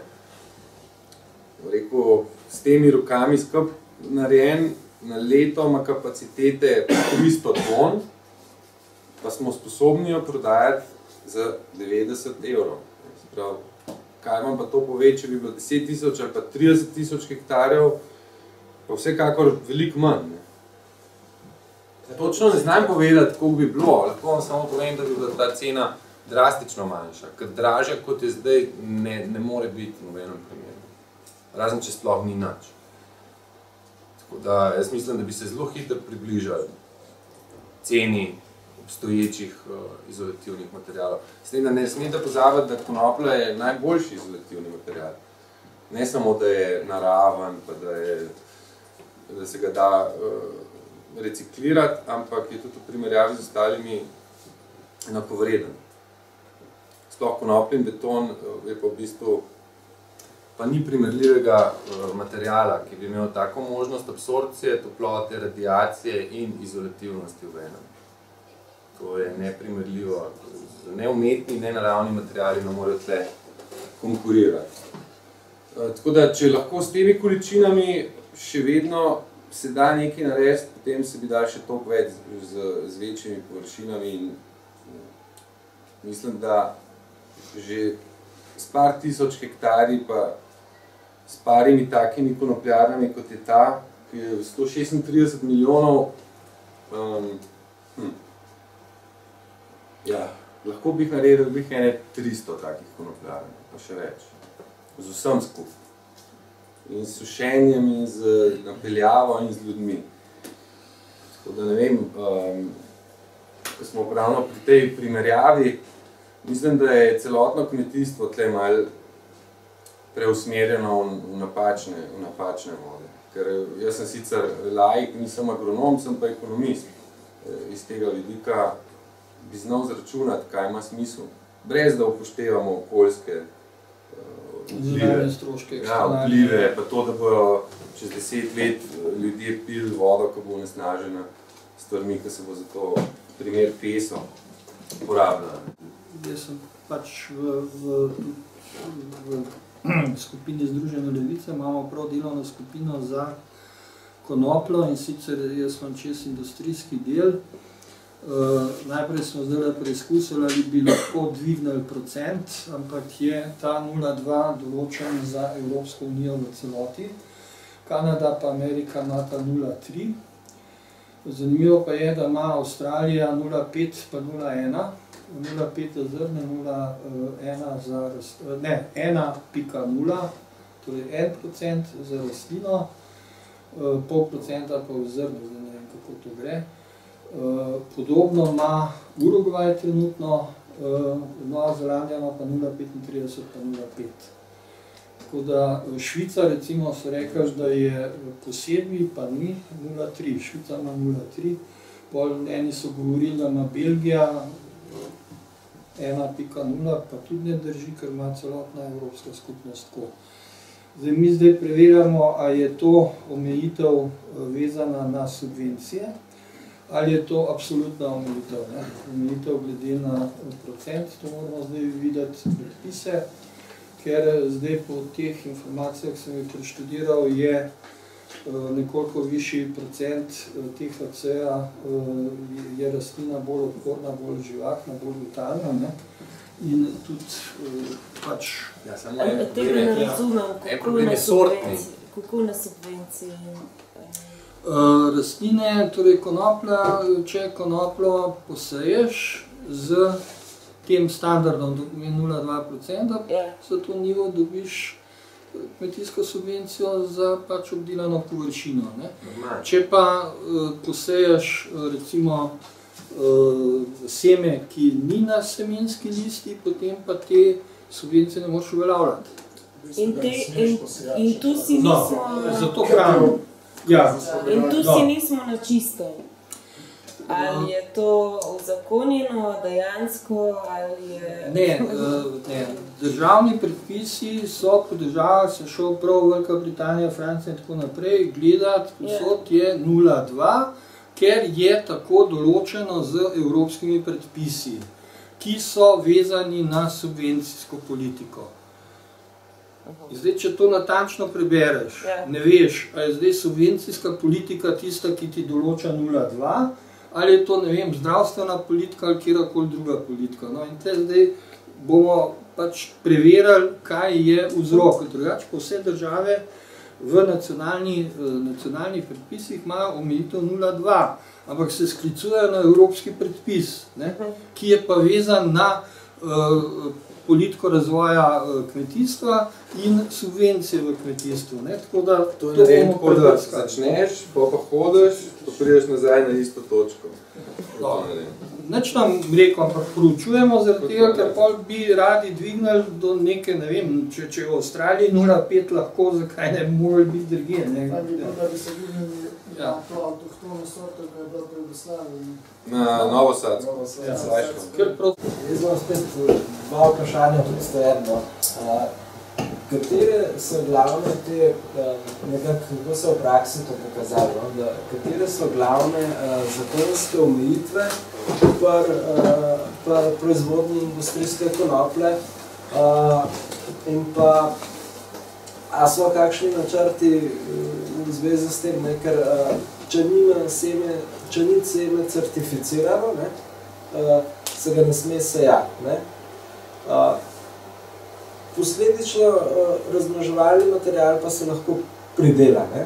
B: Rekel, s temi rokami skup narejen, na leto ima kapacitete tristo ton, pa smo sposobni jo prodajati za devetdeset evrov. Pravi, kaj vam pa to pove, če bi bilo deset tisoč ali pa trideset tisoč hektarjev, pa vsekakor veliko manj. Ne? Točno ne znam povedati, koliko bi bilo, lahko vam samo povem, da bi bila ta cena drastično manjša, ker dražja kot je zdaj ne, ne more biti v nobenem primeru. Razen, če sploh ni nič. Tako da jaz mislim, da bi se zelo hitro približali ceni obstoječih uh, izolativnih materialov. S tem, da ne smete pozabiti, da konoplja je najboljši izolativni material. Ne samo, da je naraven, pa da, je, da se ga da uh, reciklirati, ampak je tudi v primerjavi z ostalimi enakovreden. Sploh konoplin beton uh, je pa v bistvu pa ni primerljivega uh, materiala, ki bi imel tako možnost absorpcije, toplote, radiacije in izolativnosti v enem. To je neprimerljivo. Ne umetni, ne naravni materiali ne morejo tle konkurirati. Uh, tako da, če lahko s temi količinami še vedno se da nekaj narediti, potem se bi dal še toliko več z, z večjimi površinami in uh, mislim, da že s par tisoč hektarji pa s parimi takimi konopljarnami, kot je ta, ki je sto šestintrideset milijonov, um, hm, ja, lahko bi jih naredil, bi jih ene tristo takih konopljarn, pa še več, z vsem skupaj. In s sušenjem, in z napeljavo, in z ljudmi. Tako da ne vem, um, ko smo pravno pri tej primerjavi, mislim, da je celotno kmetijstvo tle malo preusmerjeno v napačne, v napačne vode. Ker jaz sem sicer laik, nisem agronom, sem pa ekonomist. Iz tega vidika bi znal zračunati, kaj ima smisel. Brez da upoštevamo okoljske
A: zunanje stroške.
B: Ja, vplive, pa to, da bojo čez deset let ljudje pili vodo, ko bo onesnažena s stvarmi, ki se bo za to primer peso porabila.
A: Jaz sem pač v, v, v, v skupini Združene levice, imamo prav delovno skupino za konopljo in sicer jaz imam čez industrijski del. Uh, najprej smo zdaj preizkusili, ali bi lahko dvignili procent, ampak je ta nula dva določen za Evropsko unijo v celoti. Kanada pa Amerika ima ta nula tri. Zanimivo pa je, da ima Avstralija nula pet pa nula ena. nula pet za zrne, nula ena za rastlino, ne, ena pika nula, torej en procent za rastlino, pol procenta pa v zrnu, zdaj ne vem, kako to gre. Uh, podobno ima Urugvaj trenutno, uh, Nova Zelandija ima pa nula petintrideset pa nula pet. Tako da Švica recimo so rekli, da je posebej, pa ni nula tri, Švica ima nula tri, pol eni so govorili, da ima Belgija ena pika nula, pa tudi ne drži, ker ima celotna Evropska skupnost tako. Zdaj mi zdaj preverjamo, a je to omejitev vezana na subvencije, ali je to absolutna omejitev, ne? Omejitev glede na procent, to moramo zdaj videti predpise, ker zdaj po teh informacijah, ki sem jih preštudiral, je nekoliko višji procent T H C-ja, je rastlina bolj odporna, bolj živahna, bolj vitalna, ne? In tudi pač...
H: Ja, samo en problem je, ne razumem, kako na subvenciji.
A: Uh, rastline, torej konoplja, če konopljo poseješ z tem standardom, da pomeni nula dva procenta, yeah. Za to nivo dobiš kmetijsko subvencijo za pač obdelano površino. Ne? Če pa uh, poseješ recimo uh, seme, ki ni na semenski listi, potem pa te subvencije ne moreš uveljavljati.
H: In, te, in, in tu si nismo...
A: No, zato hrano. Ja.
H: In tu si nismo na čistem. Ali je to uzakonjeno, dejansko, ali je...
A: Ne, ne. Državni predpisi so po državah, se šel prav Velika Britanija, Francija in tako naprej, gledati, posod je nula dva, ker je tako določeno z evropskimi predpisi, ki so vezani na subvencijsko politiko. Zdaj, če to natančno prebereš, ne veš, ali je zdaj subvencijska politika tista, ki ti določa nula dva, ali je to, ne vem, zdravstvena politika ali kjerkoli druga politika. No, in te zdaj bomo pač preverili, kaj je vzrok. Drugače, po vse države v nacionalni, nacionalnih predpisih imajo omejitev nula dva, ampak se sklicujejo na evropski predpis, ne, ki je pa vezan na uh, politiko razvoja kmetijstva in subvencije v kmetijstvu. Ne? Tako da
B: to je ne tako, da začneš, pa pa hodiš, pa prideš nazaj na isto točko.
A: No, nič nam rekel, ampak proučujemo zaradi tega, ker pol bi radi dvignili do neke, ne vem, če, če v Avstraliji nula pet lahko, zakaj ne bi morali biti drugje.
E: Pa bi bilo, da bi se dvignili na to avtohtono sorto, ki je bilo pri Jugoslaviji.
B: Na Novosadsko.
E: Jaz bom spet dva vprašanja tudi stojeno. Katere so glavne te, nekako, kako so v praksi to pokazali, no? Da, katere so glavne uh, zakonske omejitve pri uh, proizvodnji industrijske konoplje uh, in pa a so kakšni načrti v zvezi s tem, ne? Ker uh, če nima seme, če ni seme certificirano, ne? Uh, se ga ne sme sejati. Ne? Uh, Posledično uh, razmnoževalni material pa se lahko pridela. Ne?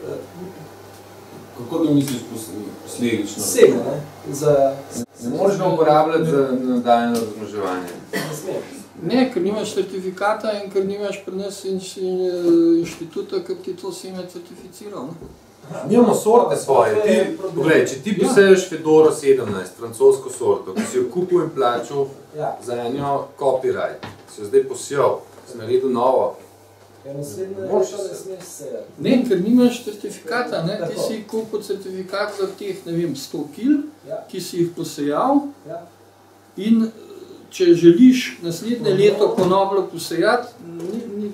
B: Kako to misliš posledično?
E: Seme, ne? Za...
B: Ne moreš ga uporabljati za nadaljno razmnoževanje?
E: Ne smeš.
A: Ne, ker nimaš certifikata in ker nimaš pri nas inštituta, ki ti to seme certificiral. Ne?
B: Mi imamo sorte svoje. Ti, poglej, če ti poseješ Fedoro sedemnajst, francosko sorto, ki si jo kupil in plačal
E: ja. Za
B: njo copyright, si jo zdaj posijal, si naredil novo.
E: Ja, naslednje leto ne smeš sejati.
A: Ne, ker nimaš certifikata, ne? Ti si kupil certifikat za teh, ne vem, sto kil, ja. Ki si jih posejal ja. In če želiš naslednje leto konopljo posejati, ni, ni,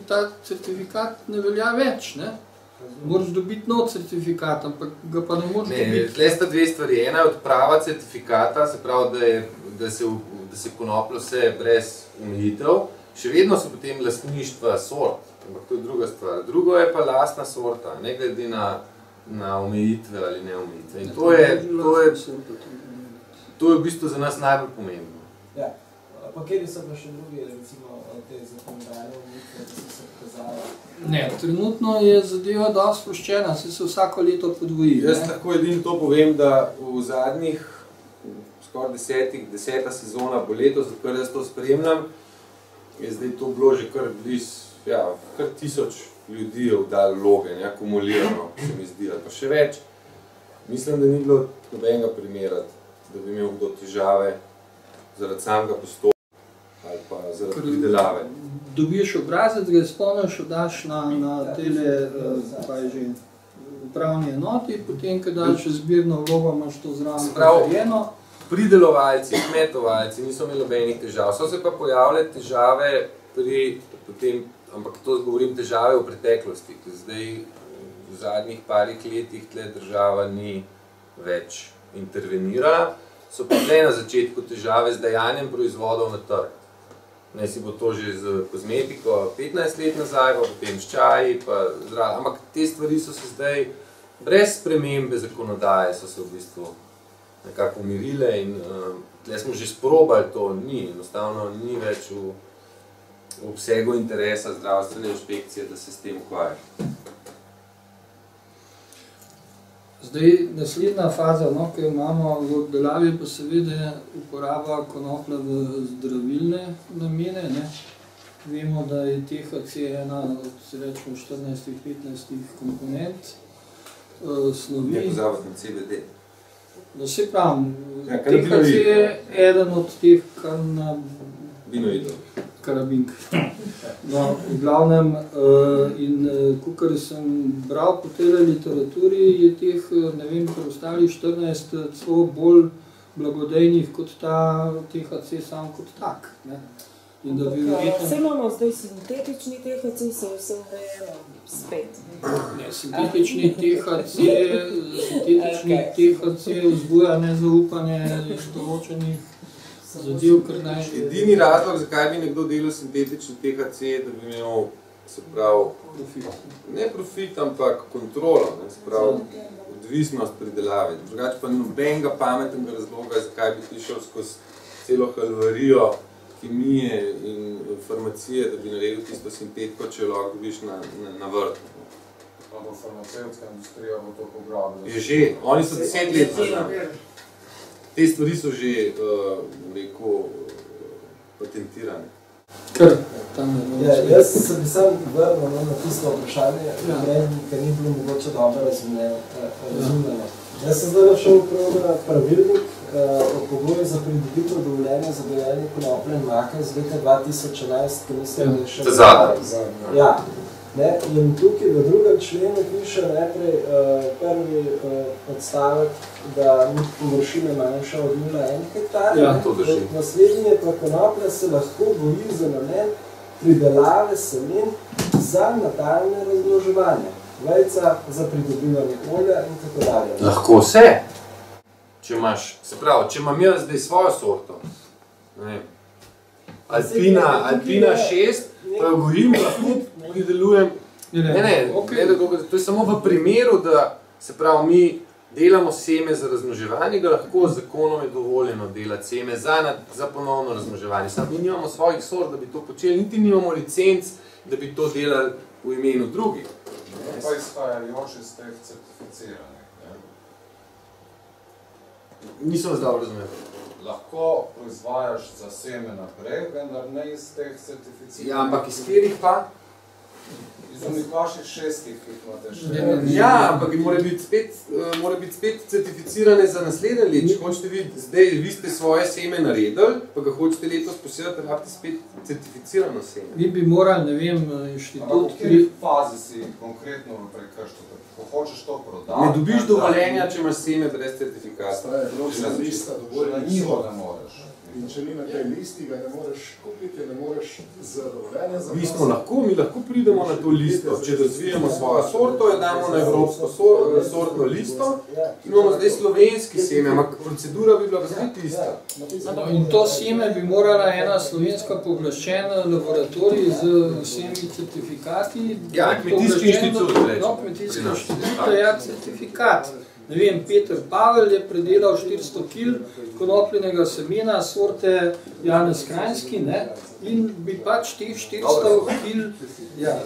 A: ta certifikat ne velja več, ne? Moraš dobiti nov certifikat, ampak ga pa ne moreš dobiti.
B: Ne, tle sta dve stvari. Ena je odprava certifikata, se pravi, da, je, da, se, da se konopljo vse brez omejitev. Še vedno so potem lastništva sort, ampak to je druga stvar. Drugo je pa lastna sorta, ne glede na, na omejitve ali ne omejitve. In to je, to je, to je v bistvu za nas najbolj pomembno.
E: Ja. Pa kjer so pa še drugi, recimo, te zakonodajne omejitve, da so se pokazali?
A: Ne, trenutno je zadeva dosti sproščena, se se vsako leto podvoji.
B: Jaz lahko edino to povem, da v zadnjih skoraj desetih, deseta sezona bo letos, za kar jaz to spremljam, je zdaj to bilo že kar bliz, ja, kar tisoč ljudi je vdal vloge, ne, akumulirano, se mi zdi, ali pa še več. Mislim, da ni bilo nobenega primera, da bi imel kdo težave zaradi samega postopka ali pa zaradi pridelave.
A: Dobiš obrazec, ga izpolniš, oddaš na, na tele, pa je že upravni enoti, potem, ko daš zbirno vlogo, imaš to zraven potrjeno.
B: Pridelovalci, kmetovalci niso imeli nobenih težav. So se pa pojavile težave pri, potem, ampak to govorim težave v preteklosti, ker zdaj v zadnjih parih letih tle država ni več intervenirala. So pa tle na začetku težave z dajanjem proizvodov na trg. Ne si bo to že z kozmetiko petnajst let nazaj, pa potem s čaji, pa zraven. Ampak te stvari so se zdaj, brez spremembe zakonodaje, so se v bistvu nekako umirile in uh, tle smo že sprobali to, ni, enostavno ni več v, v obsegu interesa zdravstvene inšpekcije, da se s tem ukvarja.
A: Zdaj, naslednja faza, no, ki jo imamo v obdelavi, pa seveda uporaba konoplja v zdravilne namene, ne. Vemo, da je T H C ena od, se rečemo, štirinajstih petnajstih komponent uh, snovi.
B: Ne pozabiti na C B D.
A: Da se pravim,
B: ja,
A: T H C je eden od teh
B: kanabinoidov.
A: Karabink. No, v glavnem, uh, in uh, kakor sem bral po tele literaturi, je teh, ne vem, preostalih štirinajst celo bolj blagodejnih kot ta T H C sam kot tak. Ne? In da bi verjetno...
H: Vse imamo zdaj sintetični T H C, se vse urejeno spet.
A: Ne, sintetični T H C, sintetični okay. T H C vzbuja nezaupanje iz določenih zadev, kar naj...
B: Edini razlog, zakaj bi nekdo delal sintetični T H C, da bi imel, se pravi,
A: profit.
B: Ne profit, ampak kontrolo, ne, se pravi, odvisnost pridelave. Drugače pa nobenega pametnega razloga, zakaj bi ti šel skozi celo halvarijo kemije in farmacije, da bi naredil tisto sintetiko, če lahko dobiš na, na, na vrt.
C: Ampak farmacevtska industrija bo to pograbila.
B: Je že, oni so deset let znali. Te stvari so že, uh, rekel, patentirane.
A: Kar, tam je.
E: Ja, jaz se bi sam vrnil no, na tisto vprašanje, ja. Ker ni bilo mogoče dobro razumljeno. Jaz sem zdaj šel v pravilnik uh, o pogoju za pridobitev dovoljenja za gojenje konoplje in make iz leta dva tisoč enajst, ki mislim, da je še
B: zadnji.
E: Ja. Ne, in tukaj v drugem členu piše najprej uh, prvi uh, odstavek, da ni površine manjša od nula celih ena hektarja.
B: Ja, to drži.
E: Naslednji je pa konoplja se lahko goji za namen pridelave semen za nadaljnje razmnoževanje. Vejca za pridobivanje olja in tako dalje.
B: Lahko vse. Če imaš, se pravi, če imam jaz zdaj svojo sorto, ne, Alpina, Alpina šest, pa jo gojim, lahko pridelujem. Ne, ne, ne, okay. ne, to je samo v primeru, da se pravi, mi delamo seme za razmnoževanje, ga lahko z zakonom je dovoljeno delati seme za, za ponovno razmnoževanje. Samo mi nimamo svojih sort, da bi to počeli, niti nimamo licenc, da bi to delali v imenu drugih.
C: Ne, pa izhajajoč iz teh certificiranih.
B: Nisem vas dobro razumel.
C: Lahko proizvajaš za seme naprej, vendar ne iz teh certificiranih.
B: Ja, ampak iz katerih pa?
C: Iz onih vaših šestih, ki jih imate še.
B: Ja, ampak mora biti spet, mora biti spet certificirane za naslednje let. Če hočete vi, zdaj vi ste svoje seme naredili, pa ga hočete letos posebej, rabite spet certificirano seme.
A: Vi bi morali, ne vem, inštitut...
C: Ampak v kateri fazi si konkretno prekršil? Ko hočeš to prodati...
B: Ne dobiš dovoljenja, če imaš seme brez certifikata.
C: Že na njiho ne moreš.
F: In če ni na tej listi, ga ne moreš kupiti, ne moreš z dovoljenjem za
B: Mi smo lahko, mi lahko pridemo na to listo. Če razvijamo svojo sorto, jo damo na evropsko sortno listo in imamo zdaj slovenski seme, ampak procedura bi bila vzeti ista.
A: In to seme bi morala ena slovenska pooblaščena laboratorij z vsemi certifikati.
B: Ja, kmetijski inštitut.
A: No, kmetijski inštitut, ja, certifikat. Ne vem, Peter Pavel je predelal štiristo kil konopljenega semena sorte Janez Krajnski, ne, in bi pač teh štiristo kil ja,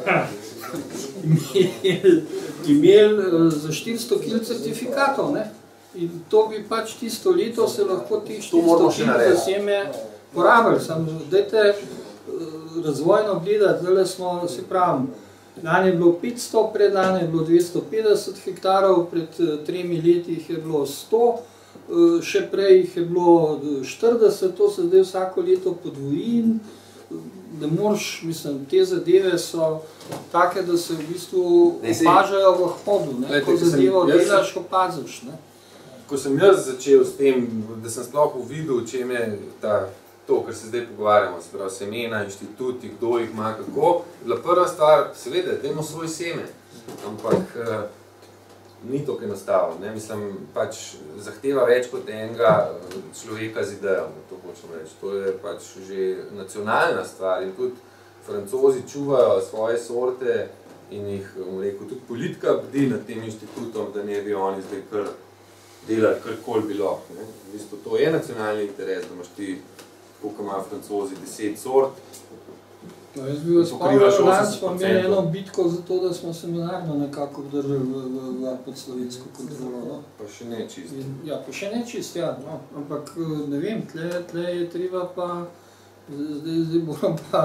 A: imel, imel za štiristo kil certifikatov, ne. In to bi pač tisto leto se lahko teh štiristo kil za seme porabili. Samo dajte razvojno gledati, zdaj smo, se pravim, lani je bilo petsto, pred lani je bilo dvesto petdeset hektarov, pred tremi leti jih je bilo sto, še prej jih je bilo štirideset, to se zdaj vsako leto podvoji in ne moreš, mislim, te zadeve so take, da se v bistvu opažajo v hodu, ne, ko zadevo delaš, opaziš, ne.
B: Ko sem jaz začel s tem, da sem sploh uvidel, o čem je ta to, kar se zdaj pogovarjamo, se pravi semena, inštituti, kdo jih ima, kako, je bila prva stvar, seveda, dajmo svoj seme, ampak uh, ni to enostavno, ne, mislim, pač zahteva več kot enega človeka z idejo, to hočem reči, to je pač že nacionalna stvar in tudi Francozi čuvajo svoje sorte in jih, bom rekel, tudi politika bdi nad tem inštitutom, da ne bi oni zdaj kar delali karkoli bilo, ne, v bistvu to je nacionalni interes, da imaš ti koliko imajo Francozi, deset sort.
A: No, jaz bi vas spomnil, lani smo imeli eno bitko za to, da smo seminarno nekako vdržali v, v, v podslovensko kontrolo. No.
B: Pa še ne čist.
A: In, ja, pa še ne čist, ja. No. Ampak ne vem, tle, tle je treba pa, zdaj, zdaj moram pa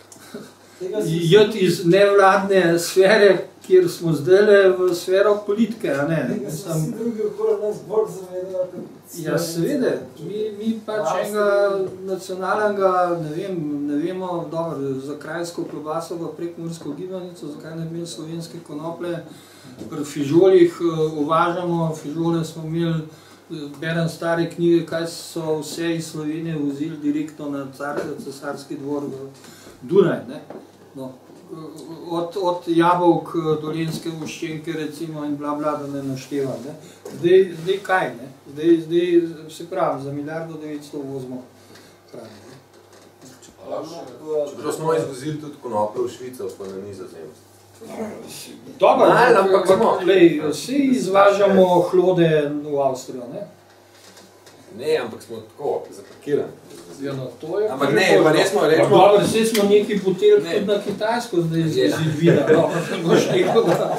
A: jeti iz nevladne sfere, kjer smo zdaj v sfero politike, a ne.
E: Tega so vsi drugi okoli nas bolj zavedali, kot
A: ja, seveda, mi, mi pač enega nacionalnega, ne vem, ne vemo, dobro, za krajsko klobaso pa prekmursko gibanico, zakaj ne bi slovenske konoplje, pri fižolih uvažamo, fižole smo imeli, berem stare knjige, kaj so vse iz Slovenije vozili direktno na cesarski dvor v Dunaj, ne. No, od, od jabolk dolenske voščenke recimo in bla bla, da ne našteva, ne. Zdaj, zdaj kaj, ne? Zdaj, zdaj, se pravi, za milijardo devetsto vozimo hrane, ne.
B: Čeprav smo izvozili tudi konoplje v Švico, pa na Nizozemsko.
A: Dobro, ampak lej, vsi izvažamo hlode v Avstrijo, ne?
B: Ne, ampak smo tako, zapakirani.
A: Ja, no, to je...
B: Ampak ne, pa ne smo rečemo...
A: Dobro, vse smo neki potelj tudi na Kitajsko zdaj izvozili vida, no, ne boš rekel, da...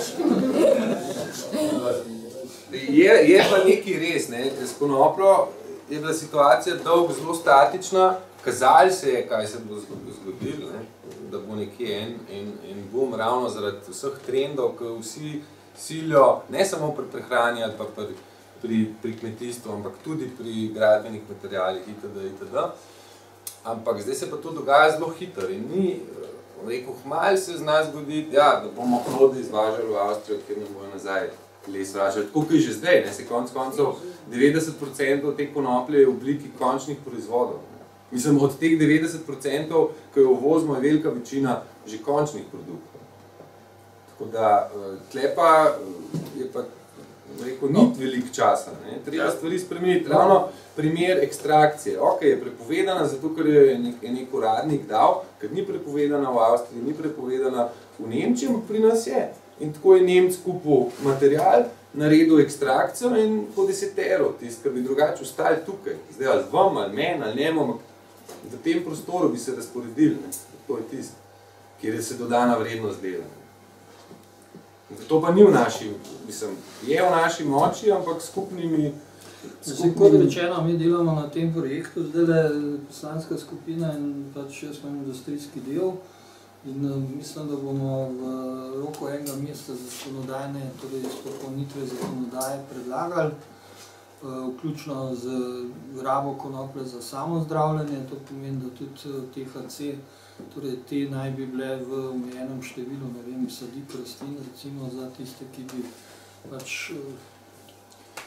B: Je, je pa nekaj res, ne, s konopljo je bila situacija dolgo zelo statična, kazali se je, kaj se bo zgodilo, ne, da bo nekje en, en, en boom ravno zaradi vseh trendov, ki vsi silijo, ne samo pri prehrani ali pa pri Pri, pri kmetijstvu, ampak tudi pri gradbenih materialih itd. itd. Ampak zdaj se pa to dogaja zelo hitro in ni, rekel, hmalj se zna zgoditi, ja, da bomo hlode izvažali v Avstrijo, kjer ne bojo nazaj les vražali. Tako kot je že zdaj, ne, se konc koncev devetdeset procentov te konoplje je v obliki končnih proizvodov. Mislim, od teh devetdeset procentov, ki jo uvozimo, je velika večina že končnih produktov. Tako da, tle pa je pa rekel, ni veliko časa, ne? Treba stvari spremeniti. Ravno primer ekstrakcije. Ok, je prepovedana, zato ker je nek, nek uradnik dal, ker ni prepovedana v Avstriji, ni prepovedana v Nemčiji, pri nas je. In tako je Nemc kupil material, naredil ekstrakcijo in po desetero tist, ker bi drugače ostali tukaj. Zdaj, ali vam, ali men, ali njemu, ampak v tem prostoru bi se razporedili, ne? To je tist, kjer je se dodana vrednost dela. To pa ni v naši, mislim, je v naši moči, ampak skupnimi...
A: skupnimi... Kot rečeno, mi delamo na tem projektu, zdaj je poslanska skupina in pač jaz smo industrijski del in mislim, da bomo v roku enega meseca zakonodajne, torej izpopolnitve zakonodaje predlagali, vključno z rabo konoplje za samozdravljenje, to pomeni, da tudi T H C, torej te naj bi bile v omejenem številu, ne vem, sadik rastlin, recimo za tiste, ki bi pač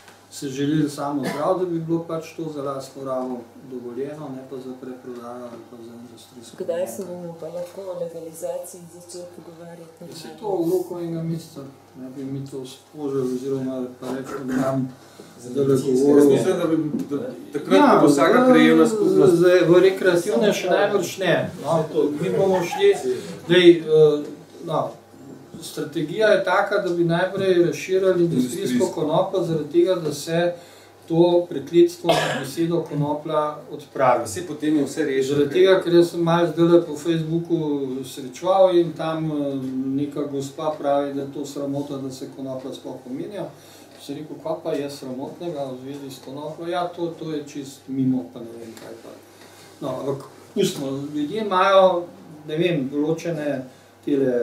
A: se želeli samo zdrav, da bi bilo pač to za lastno rabo dovoljeno, ne pa za preprodajo ali pa za industrijsko.
H: Kdaj se bomo pa lahko o legalizaciji začeli pogovarjati?
A: Se to v roku enega meseca, ne bi mi to sprožili oziroma pa rečemo, da nam zdaj govoril.
B: Jaz mislim, da bi takrat, ko bo vsaka krajevna skupnost.
A: V rekreativne še najbolj ne. Mi bomo šli, dej, no, strategija je taka, da bi najprej razširili industrijsko konopljo zaradi tega, da se to prekletstvo na besedo konoplja odpravi.
B: Vse potem je vse rešeno.
A: Zaradi tega, ker jaz sem malo zdaj po Facebooku srečeval in tam neka gospa pravi, da je to sramota, da se konoplja sploh pomenja. Sem rekel, kaj pa je sramotnega v zvezi s konopljo? Ja, to, to je čist mimo, pa ne vem kaj pa. No, ampak pustimo, ljudje imajo, ne vem, določene tele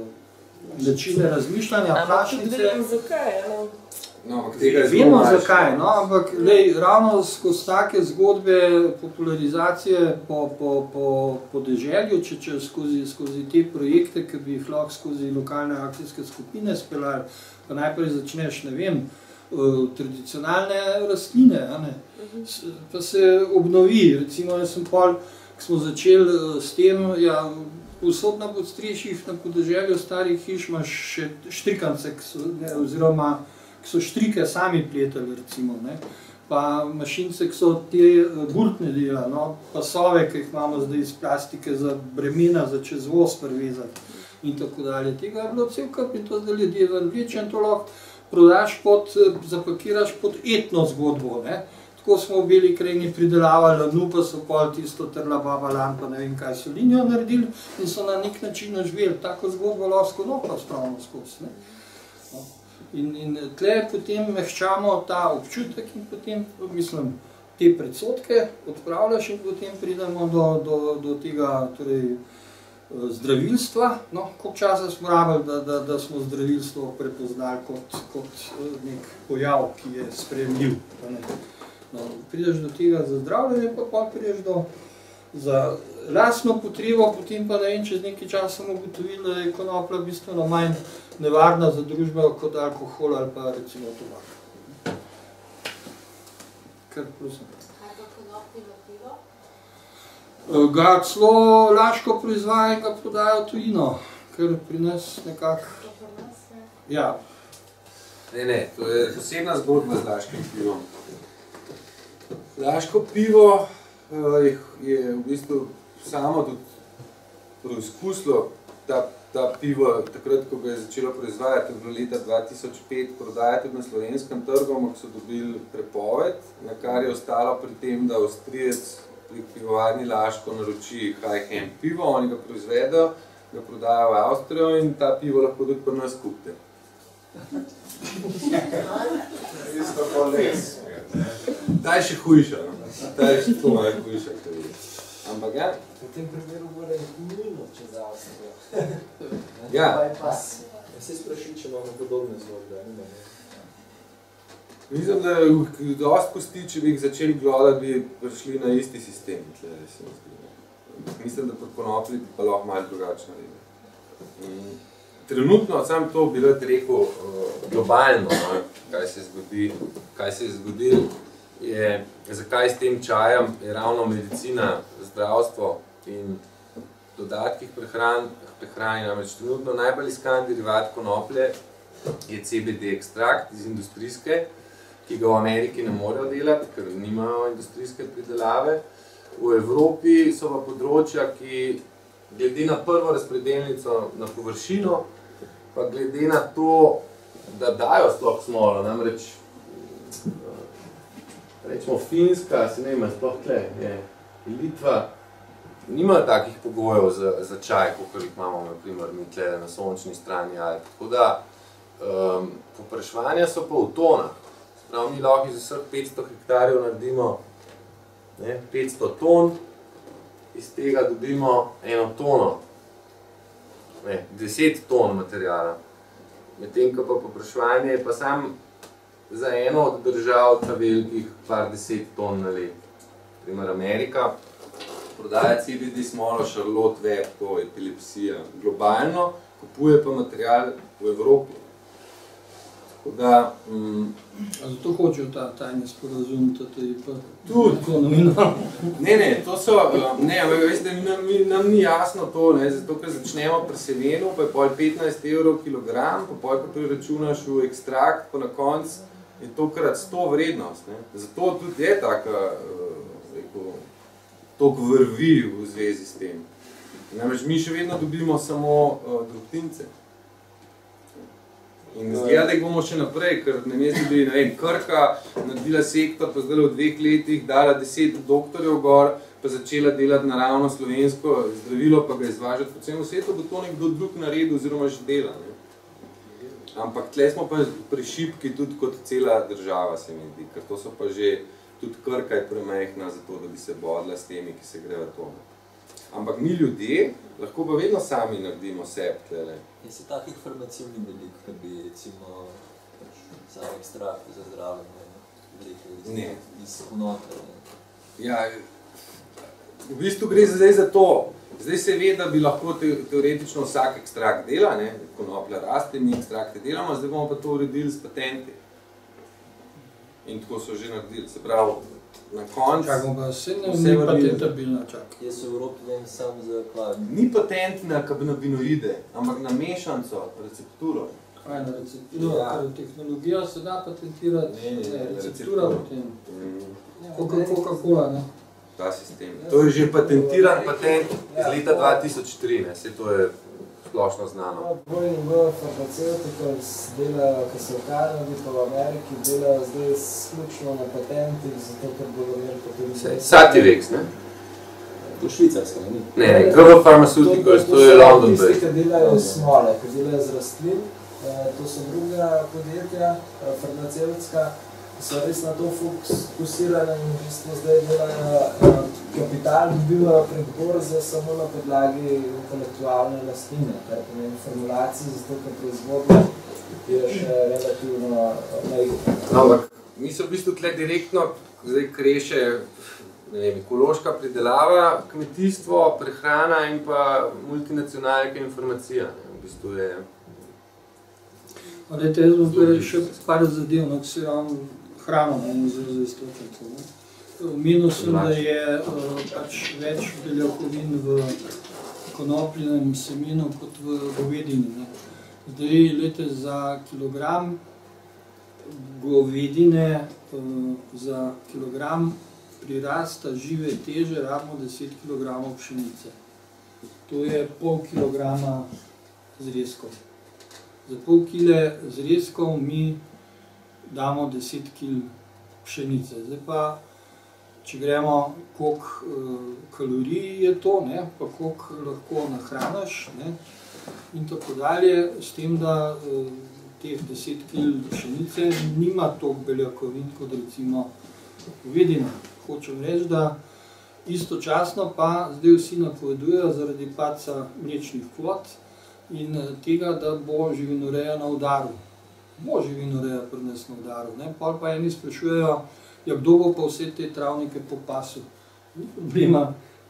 A: načine razmišljanja,
H: plačnice. Ampak tudi vem zakaj, no?
B: No, tega
A: vemo zakaj, no, ampak lej, ravno skozi take zgodbe popularizacije po, po, po, po deželju, če, če skozi, skozi te projekte, ki bi jih lahko skozi lokalne akcijske skupine speljali, pa najprej začneš, ne vem, tradicionalne rastline, a ne, pa se obnovi. Recimo, jaz sem pol, ko smo začeli s tem, ja, povsod na podstrešjih, na podeželju starih hiš imaš še štrikance, ki so, ne, oziroma ki so štrike sami pletali, recimo, ne, pa mašince, ki so te gurtne dela, no, pasove, ki jih imamo zdaj iz plastike za bremena, za čez voz privezati in tako dalje. Tega je bilo cel kup in to zdaj ljudje ven vleče in to lahko prodaš pod, zapakiraš pod etno zgodbo, ne. Tako smo v Beli krajini pridelavali lanu, pa so pol tisto trla baba lan, pa ne vem kaj so linijo naredili in so na nek način oživeli. Tako zgodbo lahko konopla spravimo skozi, ne. No. In, in tle potem mehčamo ta občutek in potem, mislim, te predsodke odpravljaš in potem pridemo do, do, do tega, torej, zdravilstva. No, koliko časa smo rabili, da, da, da smo zdravilstvo prepoznali kot, kot nek pojav, ki je sprejemljiv. No, prideš do tega za zdravljenje, pa pa prideš do za lastno potrebo, potem pa ne vem, čez nekaj časa smo ugotovili, da je konoplja bistveno manj nevarna za družbo kot alkohol ali pa recimo tobak. Kar prosim.
I: Kaj pa konopljino pivo?
A: Ga celo Laško proizvaja in ga prodajo v tujino, ker pri nas nekako... Ja.
B: Ne, ne, to je posebna zgodba z Laškim pivom. Laško pivo uh, je v bistvu samo tudi preizkusilo ta, ta pivo, takrat, ko ga je začelo proizvajati, v leta dva tisoč pet, prodajati tudi na slovenskem trgu, ampak so dobili prepoved, na kar je ostalo pri tem, da Avstrijec pri pivovarni Laško naroči high-end pivo, oni ga proizvedo, ga prodajo v Avstrijo in ta pivo lahko tudi pri nas kupite.
C: Isto pa les.
B: Ta je še hujša, no? Ta je še to malo hujša. Ampak ja.
E: V tem primeru mora nujno čez Avstrijo.
B: Ja.
E: Se sprašujem, če imamo podobne zgodbe.
B: Mislim, da je dosti kosti, če bi jih začeli glodati, bi prišli na isti sistem. Mislim, da pod konoplji bi pa lahko malo drugače naredili. Trenutno, sam to bi rad rekel globalno, kaj se zgodi, kaj se je zgodilo, je, zakaj s tem čajem je ravno medicina, zdravstvo in dodatkih prehran, prehrani, namreč trenutno najbolj iskan derivat konoplje je C B D ekstrakt iz industrijske, ki ga v Ameriki ne morejo delati, ker nimajo industrijske pridelave. V Evropi so pa področja, ki glede na prvo razpredelnico na površino, pa glede na to, da dajo sploh smolo, namreč rečemo Finska, se ne ima sploh tle, je Litva, nimajo takih pogojev za, za čaj, kot jih imamo na primer mi tle na sončni strani Alp. Tako da um, povpraševanja so pa v tonah. Prav, mi lahko iz vseh petsto hektarjev naredimo ne, petsto ton, iz tega dobimo eno tono, ne, deset ton materijala. Medtem, ko pa povpraševanje je pa sam za eno od držav ta velikih par deset ton na let. Primer Amerika prodaja C B D smolo, Charlotte Web, to je epilepsija globalno, kupuje pa material v Evropi. Da, um,
A: zato hočejo ta tajni sporazum, da je pa
B: tudi
A: tako nujno.
B: Ne, ne, to so, ne, veste, nam, nam ni jasno to, ne, zato ker začnemo pri semenu, pa je pol petnajst evrov kilogram, pa pol, ko preračunaš v ekstrakt, pa na koncu je to krat sto vrednost, ne. Zato tudi je taka, rekel, tok vrvi v zvezi s tem. Namreč mi še vedno dobimo samo uh, drobtince. In zgleda, da jih bomo še naprej, ker namesto bi, ne vem, Krka naredila sektor, pa zdaj v dveh letih dala deset doktorjev gor, pa začela delati naravno slovensko zdravilo, pa ga izvažati po celem svetu, bo to nekdo drug naredil oziroma že dela. Ne? Ampak tle smo pa prešibki tudi kot cela država, se mi zdi, ker to so pa že, tudi Krka je premehna za to, da bi se bodla s temi, ki se grejo to. Ampak mi ljudje lahko pa vedno sami naredimo sebi tlele.
J: In se takih farmacij ni veliko, ki bi recimo za ekstrakt, za zdravljenje, vlekli iz, iz konoplje?
B: Ja, v bistvu gre zdaj za to. Zdaj se ve, da bi lahko te, teoretično vsak ekstrakt dela, ne? Konoplja raste, mi ekstrakte delamo, zdaj bomo pa to uredili s patenti. In tako so že naredili, se pravi, na koncu...
A: Čakamo pa, se ne, ni patentabilna, čak.
J: Jaz v Evropi vem sam za klavim.
B: Ni patent na kanabinoide, ampak na mešanco, recepturo.
A: Kaj na recepturo? Ja. Ker tehnologija se da patentirati, ne, ne, ne, receptura potem. Mm. Coca-Cola, ne?
B: Ta sistem. To je že patentiran patent iz leta dva tisoč tri, ne, se to je splošno znano.
E: V farmacevtiko delajo, ki so v Kanadi, pa v Ameriki, delajo zdaj sključno na patentih, zato ker bodo imeli potem...
B: Sativex, ne?
J: To švicarska, ne?
B: Ne, ne, G V Pharmaceuticals, to je London.
E: To so tisti, ki delajo smole, ki delajo z rastlin, to so druga podjetja, farmacevtska, ki so res na to fokusirane in v bistvu zdaj delajo kapital, dobivajo prek borze samo na podlagi intelektualne lastnine, kar pomeni formulacij, zato ker proizvodnja je še relativno majhna.
B: Ampak mi so v bistvu tle direktno zdaj kreše, ne vem, ekološka pridelava, kmetijstvo, prehrana in pa multinacionalka informacija. Ne, v bistvu je...
A: Dajte, jaz bom zdaj še par zadev, no, ki se vam hrano bomo zelo istočiti. Omenil sem, da je uh, pač več beljakovin v konopljinem semenu kot v govedini. Ne. Zdaj, lejte, za kilogram govedine, uh, za kilogram prirasta žive teže rabimo deset kilogramov pšenice. To je pol kilograma zrezkov. Za pol kile zrezkov mi damo deset kil pšenice. Zdaj pa, če gremo, koliko uh, kalorij je to, ne, pa koliko lahko nahraniš, ne, in tako dalje, s tem, da uh, teh deset kil pšenice nima toliko beljakovin kot recimo govedina. Hočem reči, da istočasno pa zdaj vsi napovedujejo zaradi padca mlečnih kvot in tega, da bo živinoreja na udaru. Bo živinoreja pri nas na udaru, ne, pol pa eni sprašujejo, ja, kdo bo pa vse te travnike popasil? Ni problema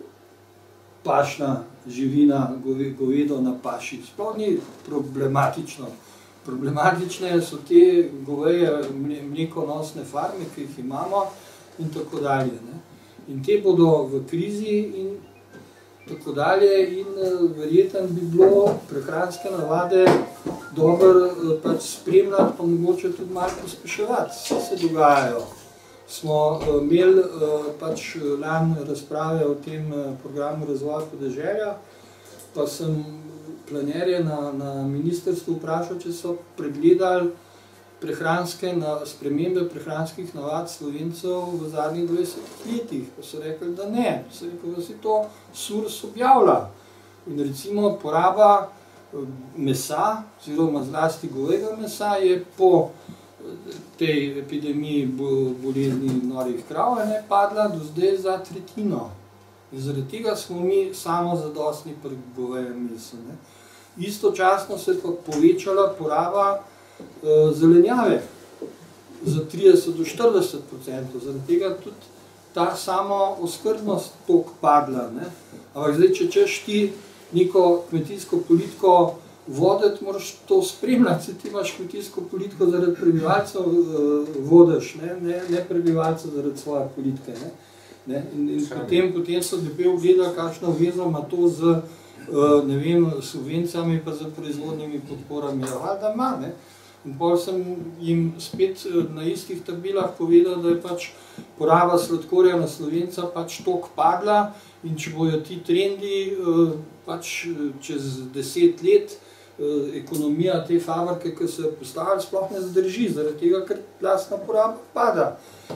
A: pašna živina, govedo na paši. Sploh ni problematično. Problematične so te goveje mlekonosne farme, ki jih imamo in tako dalje. Ne? In te bodo v krizi in tako dalje in verjetno bi bilo prehranske navade dobro pač spremljati, pa mogoče tudi malo pospeševati. Vse se dogajajo. Smo imeli pač lani razprave o tem programu razvoja podeželja, pa sem planerje na, na ministrstvu vprašal, če so pregledali prehranske na, spremembe prehranskih navad Slovencev v zadnjih dvajsetih letih. Pa so rekli, da ne. So rekli, da si to SURS objavlja. In recimo poraba mesa, oziroma zlasti govejega mesa, je po tej epidemiji bolezni norih krav ne padla do zdaj za tretjino. In zaradi tega smo mi samozadostni pri govejem mesu. Ne. Istočasno se je pa povečala poraba e, zelenjave za trideset do štirideset procentov. Zaradi tega tudi ta samo oskrbnost toliko padla. Ne. Ampak zdaj, če češ ti neko kmetijsko politiko voditi, moraš to spremljati, se ti imaš kmetijsko politiko zaradi prebivalcev vodiš, ne, ne, ne prebivalcev zaradi svoje politike. Ne. Ne. In, in potem, potem so debel gledali, kakšno vezo ima to z ne vem, subvencijami pa z proizvodnimi podporami. Ja, da ima, ne. In potem sem jim spet na istih tabelah povedal, da je pač poraba sladkorja na Slovenca pač toliko padla in če bojo ti trendi pač čez deset let ekonomija te fabrike, ki se je postavila, sploh ne zdrži, zaradi tega, ker lastna poraba pada.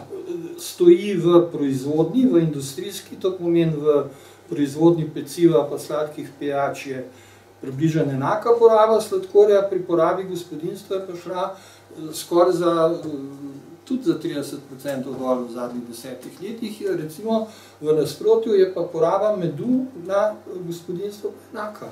A: Stoji v proizvodnji, v industrijski, to pomeni v proizvodnji peciva pa sladkih pijač je približno enaka poraba sladkorja, pri porabi gospodinjstva je pa šla skoraj za, tudi za trideset procentov dol v zadnjih desetih letih. Recimo v nasprotju je pa poraba medu na gospodinjstvo enaka.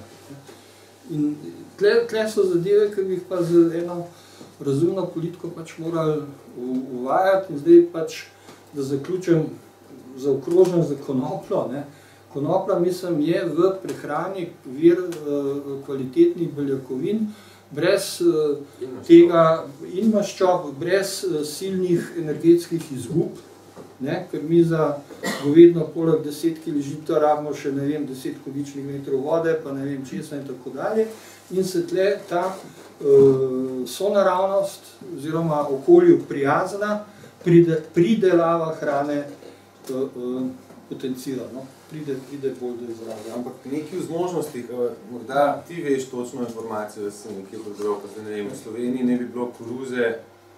A: In tle, tle so zadeve, ki bi jih pa z eno razumno politiko pač morali uvajati. In zdaj pač, da zaključim, zaokrožen za konopljo, ne. Konoplja, mislim, je v prehrani vir kvalitetnih beljakovin, brez tega in maščob, brez silnih energetskih izgub, ne, ker mi za govedno poleg deset kilogramov rabimo še, ne vem, deset kubičnih metrov vode, pa ne vem česa in tako dalje. In se tle ta uh, sonaravnost oziroma okolju prijazna pride, pridelava hrane uh, uh, potencira, no. Pride, pride bolj do izraza.
B: Ampak nekaj v zmožnostih, morda ti veš točno informacijo, da sem nekje prebral, pa ne vem, v Sloveniji ne bi bilo koruze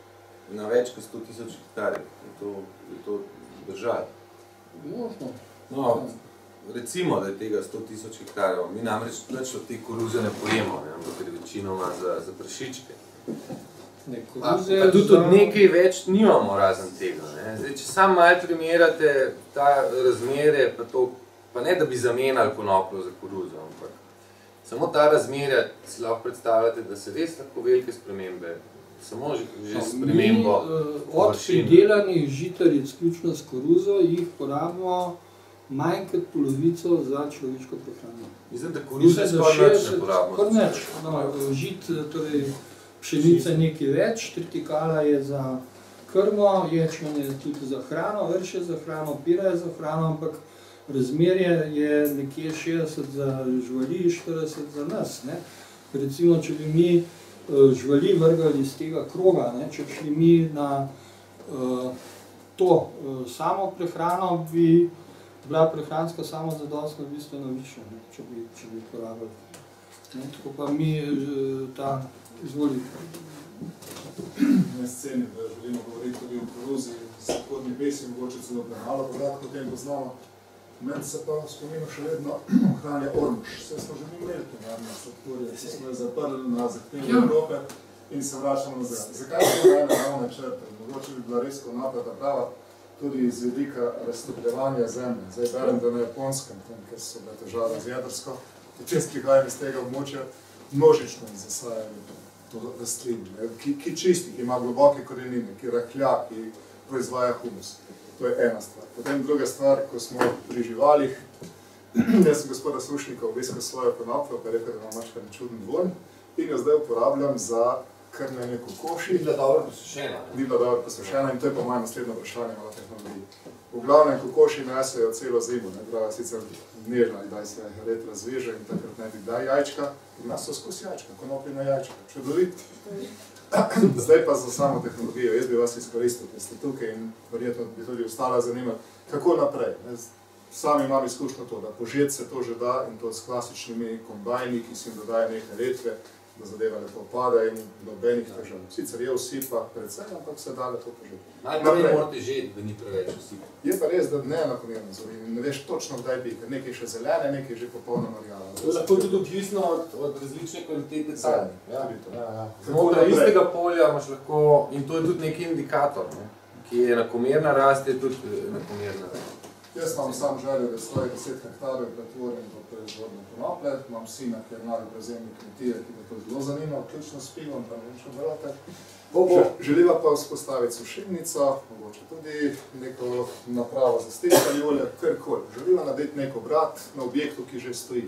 B: na več kot sto tisoč hektarjev. Je to, je to držati?
A: Možno.
B: No, recimo, da je tega sto tisoč hektarjev. Mi namreč več od te koruze ne pojemo, ne, ampak je večinoma za, za prašičke.
A: Ne,
B: pa, pa tudi za... nekaj več nimamo razen tega. Ne. Zdaj, če sam malo primerjate ta razmerje, pa, to, pa ne da bi zamenjali konopljo za koruzo, ampak samo ta razmerja si lahko predstavljate, da se res lahko velike spremembe, samo že, že spremembo
A: Mi, od pridelanih žitaric, ključno s koruzo, jih porabimo manj kot polovico za človeško prehrano.
B: Mislim, da koruze skoraj neč ne porabimo.
A: Skoraj neč. No, žit, torej pšenica nekaj več, tritikala je za krmo, ječmen je tudi za hrano, vrš je za hrano, pira je za hrano, ampak razmerje je nekje šestdeset za živali, štirideset za nas. Ne. Recimo, če bi mi živali vrgali iz tega kroga, ne, če bi šli mi na uh, to uh, samo prehrano, bi bila prehranska samozadostnost bistveno višja, ne, če bi, če bi porabili. Ne, tako pa mi uh, ta izvoli.
F: Na sceni, da želimo govoriti tudi o koruzi, zahodni besi, mogoče celo premalo podatkov o tem poznamo. Meni se pa spominu še vedno ohranja Ormož. Vse smo že imeli tovarne sladkorja, vse smo jo zaprli na zahtevne Evrope in se vračamo nazaj. Zakaj smo imeli naravne črte? Mogoče bi bila res konoplja prava tudi iz vidika raztopljevanja zemlje. Zdaj berem, da na Japonskem, tam, ker so bile težave z jedrsko, čez prihajam iz tega območja, množično zasajajo rastlin, ki, ki čisti, ki ima globoke korenine, ki rahlja, ki proizvaja humus. To je ena stvar. Potem druga stvar, ko smo pri živalih, jaz sem gospoda Sušnika obiskal svojo konopljo, pa je rekel, da ima mačka nečuden vonj in jo zdaj uporabljam za krmljenje kokoši.
B: Ni bila dobro posušena.
F: Ni bila dobro posušena in to je pa moje naslednje vprašanje o tehnologiji. V glavnem kokoši nesejo celo zimo, ne pravi sicer dnežna, kdaj se red razveže in takrat ne bi daj jajčka. In nas so skozi jajčka, konopljena jajčka. Čudovit. Zdaj pa za samo tehnologijo, jaz bi vas izkoristil, ker ste tukaj in verjetno bi tudi ostala zanimati, kako naprej. Sami imam izkušnjo to, da požet se to že da in to s klasičnimi kombajni, ki si jim dodaje neke letve, da zadeva lepo pada in nobenih težav. Sicer je usipa predvsem, ampak se da lepo požeti.
B: Najprej morate žeti, da ni preveč usipa.
F: Je pa res, da ne enakomerno zori in ne veš točno, kdaj bi, ker nekaj še zelene, nekaj že popolnoma rjava.
B: To je lahko tudi odvisno od, od različne kvalitete sadja.
F: Ja,
B: ja, ja. Znotraj istega polja imaš lahko, in to je tudi neki indikator, ne? Ki je enakomerna rast, je tudi enakomerna rast.
F: Jaz imam sam željo, da svoje deset hektarjev pretvorim v proizvodno konoplje. Imam sina, ki je mladi prevzemnik kmetije, ki me to zelo zanima, vključno s pivom, pa ne vem še brate. Želiva pa vzpostaviti sušilnico, mogoče tudi neko napravo za stiskanje olja, karkoli. Želiva narediti nek obrat na objektu, ki že stoji.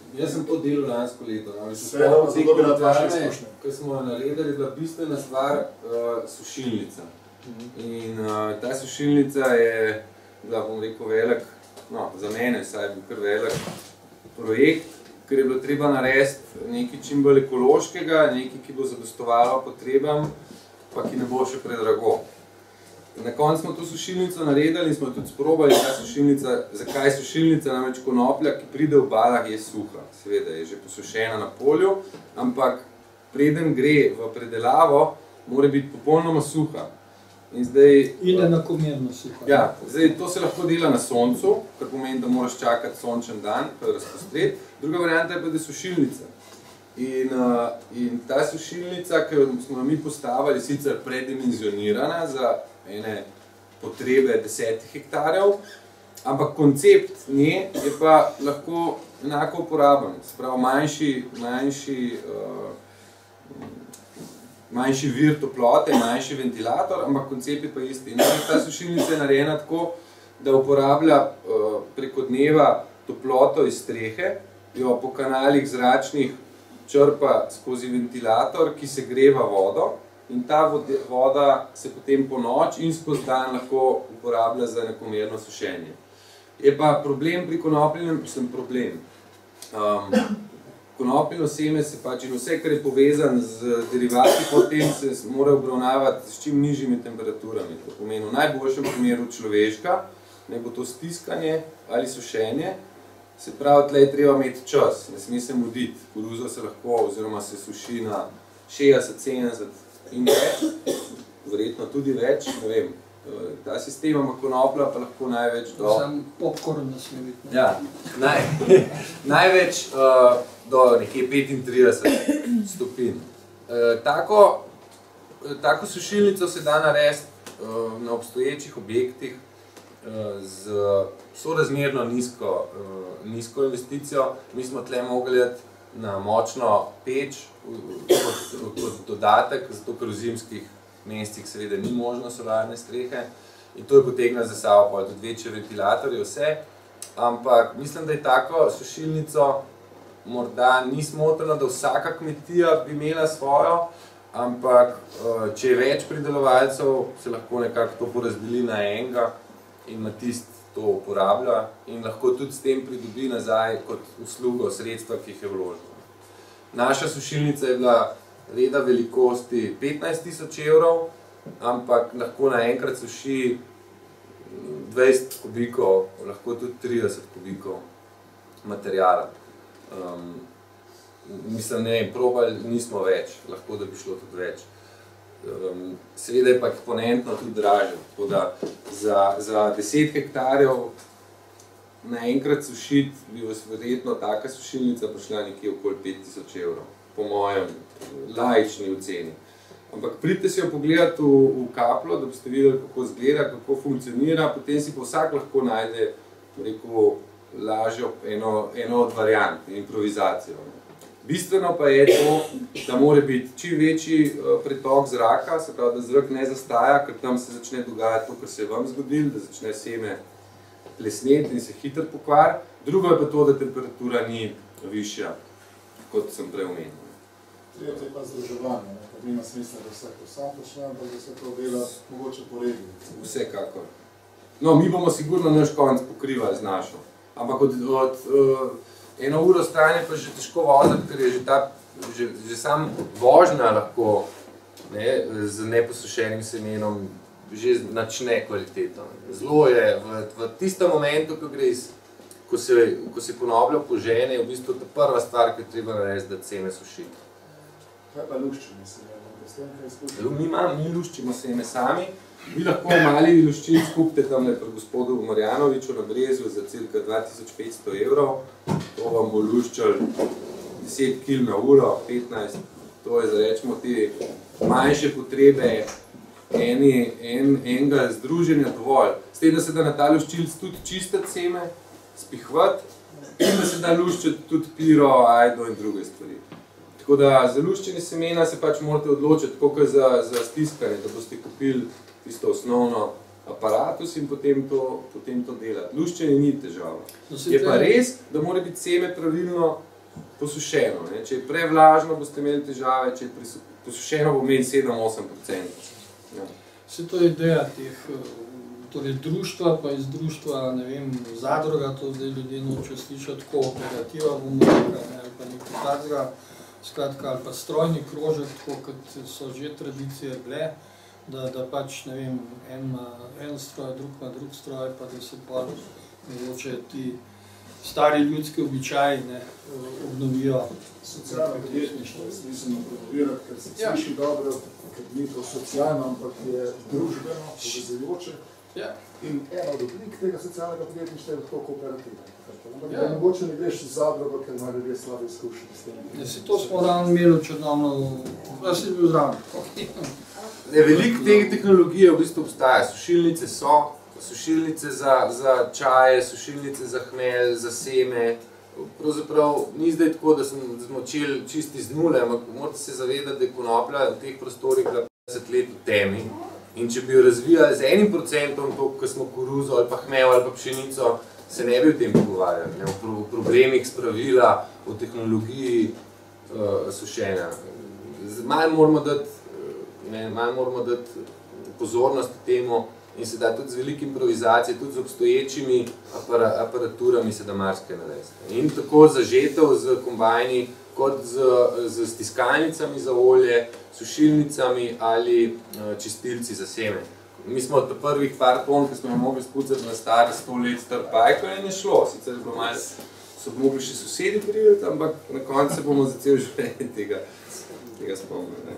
B: Jaz sem to delal lansko leto. No.
F: Vse, zato bi rad vaše izkušnje.
B: Ko smo jo naredili, je bila bistvena stvar uh, sušilnica. In uh, ta sušilnica je bila, bom rekel, velik, no, za mene vsaj je bil kar velik projekt, ker je bilo treba narediti nekaj čim bolj ekološkega, nekaj, ki bo zadostovalo potrebam, pa ki ne bo še predrago. Na koncu smo to sušilnico naredili in smo tudi sprobali, ta sušilnica, zakaj sušilnica, namreč konoplja, ki pride v balah, je suha. Seveda je že posušena na polju, ampak preden gre v predelavo, mora biti popolnoma suha. In zdaj...
A: In enakomerno suha.
B: Ja, zdaj to se lahko dela na soncu, kar pomeni, da moraš čakati sončen dan, pa razpostreti. Druga varianta je pa, da je sušilnica. In, uh, in ta sušilnica, ki smo mi postavili, sicer predimenzionirana za ene potrebe desetih hektarjev, ampak koncept nje je pa lahko enako uporaben. Sprav manjši, manjši, uh, manjši vir toplote, manjši ventilator, ampak koncept je pa isti. In ta sušilnica je narejena tako, da uporablja uh, preko dneva toploto iz strehe, jo po kanalih zračnih črpa skozi ventilator, ki se greva vodo, in ta voda se potem po noč in skozi dan lahko uporablja za enakomerno sušenje. Je pa problem pri konopljinem, sem problem. Um, konopljino seme se pač in vse, kar je povezan z derivati, potem se mora obravnavati s čim nižjimi temperaturami. To pomeni v najboljšem primeru človeška, ne bo to stiskanje ali sušenje. Se pravi, tle je treba imeti čas, ne sme se muditi. Koruzo se lahko, oziroma se suši na šestdeset sedemdeset in več, verjetno tudi več, ne vem, ta sistem, ampak konoplja pa lahko največ do...
A: Sam popcorn ne sme biti.
B: Ja, naj, največ uh, do nekje petintrideset stopinj. Uh, tako, tako sušilnico se da narediti uh, na obstoječih objektih uh, z sorazmerno nizko, uh, nizko investicijo. Mi smo tle mogli na močno peč kot, kot dodatek, zato ker v zimskih mesecih seveda ni možno solarne strehe in to je potegnilo za sabo tudi večje ventilatorje, vse, ampak mislim, da je tako sušilnico morda ni smotrno, da vsaka kmetija bi imela svojo, ampak če je več pridelovalcev, se lahko nekako to porazdeli na enega in na tist to uporablja in lahko tudi s tem pridobi nazaj kot uslugo sredstva, ki jih je vložil. Naša sušilnica je bila reda velikosti petnajst tisoč evrov, ampak lahko naenkrat suši dvajset kubikov, lahko tudi trideset kubikov materijala. Um, mislim, ne vem, probali nismo več, lahko da bi šlo tudi več. Um, seveda je pa eksponentno tudi dražje, tako da za, za deset hektarjev naenkrat sušiti bi vas verjetno taka sušilnica prišla nekje okoli pet tisoč evrov, po mojem laični oceni. Ampak pridite si jo pogledati v, v kaplo, da boste videli, kako izgleda, kako funkcionira, potem si pa vsak lahko najde, rekel, lažjo eno, eno od variant, improvizacijo. Bistveno pa je to, da mora biti čim večji pretok zraka, se pravi, da zrak ne zastaja, ker tam se začne dogajati to, kar se je vam zgodilo, da začne seme plesneti in se hitro pokvari. Drugo je pa to, da temperatura ni višja, kot sem prej omenil.
F: Tretje je pa združevanje, ker nima smisla, da vse to sam počne, ampak da se to dela mogoče po regiji.
B: Vsekakor. No, mi bomo sigurno naš konec pokrivali z našo, ampak od, od uh, eno uro stran je pa že težko voziti, ker je že, ta, že, že sam vožnja lahko ne, z neposušenim semenom že načne kvaliteto. Zelo je v, v tistem momentu, ko, gre iz, ko, se, ko se konoplja požene, je v bistvu ta prva stvar, ki je treba narediti, da seme suši.
F: Kaj pa luščimo seme?
B: Mi, mi luščimo seme sami. Vi lahko mali luščilc kupite tamle pri gospodu Marjanoviču na Brezju za cirka dva tisoč petsto evrov. To vam bo luščal deset kilogramov na uro, petnajst. To je za rečemo te manjše potrebe eni, en, enega združenja dovolj. S tem, da se da na ta luščilc tudi čistiti seme, spihvati in da se da luščati tudi piro, ajdo in druge stvari. Tako da za luščenje semena se pač morate odločiti, tako kot za, za stiskanje, da boste kupili tisto osnovno aparatus in potem to, potem to delati. Luščenje ni težava. Je pa res, da mora biti seme pravilno posušeno. Ne. Če je prevlažno, boste imeli težave, če je posušeno, bo imeli sedem do osem procentov. Ja.
A: Vse to je ideja teh torej društva, pa iz društva, ne vem, zadruga, to zdaj ljudje nočejo slišati, kooperativa bomo rekla, ne, ali pa nekaj takega, skratka, ali pa strojni krožek, tako kot so že tradicije bile, da, da pač, ne vem, en ima en stroj, drug ima drug stroj, pa da se pa mogoče ti stari ljudski običaji ne, obnovijo.
F: Socialno podjetništvo, jaz mislim na promovirati, ker se ja. sliši dobro, ker ni to socialno, ampak je družbeno, povezujoče. Ja. In eno od oblik tega socialnega podjetništva je lahko kooperativa. Ampak ja. da mogoče ne greš z zadrugo, ker ima ljudje slabe izkušnje s tem.
A: Ja, si to smo ravno imeli v Črnomlju, da si bil zraven.
B: Veliko teh tehnologije v bistvu obstaja. Sušilnice so, sušilnice za, za čaje, sušilnice za hmelj, za seme. Pravzaprav ni zdaj tako, da smo začeli čisti z nule, ampak morate se zavedati, da je konoplja v teh prostorih bila petdeset let v temi. In če bi jo razvijali z enim procentom, to, ko smo koruzo ali pa hmelj ali pa pšenico, se ne bi o tem pogovarjali, ne, o problemih spravila, o tehnologiji uh, sušenja. Malo moramo dati, ne, malo moramo dati pozornost temu in se da tudi z veliko improvizacije, tudi z obstoječimi apara, aparaturami se da marsikaj narediti. In tako zažetev z kombajni, kot z, z stiskalnicami za olje, sušilnicami ali uh, čistilci za seme. Mi smo od prvih par ton, ki smo jo mogli spucati na star sto let star pajko, in je šlo. Sicer je bilo malo, so mogli še sosedi priveti, ampak na koncu se bomo za cel življenje tega, tega spomnili.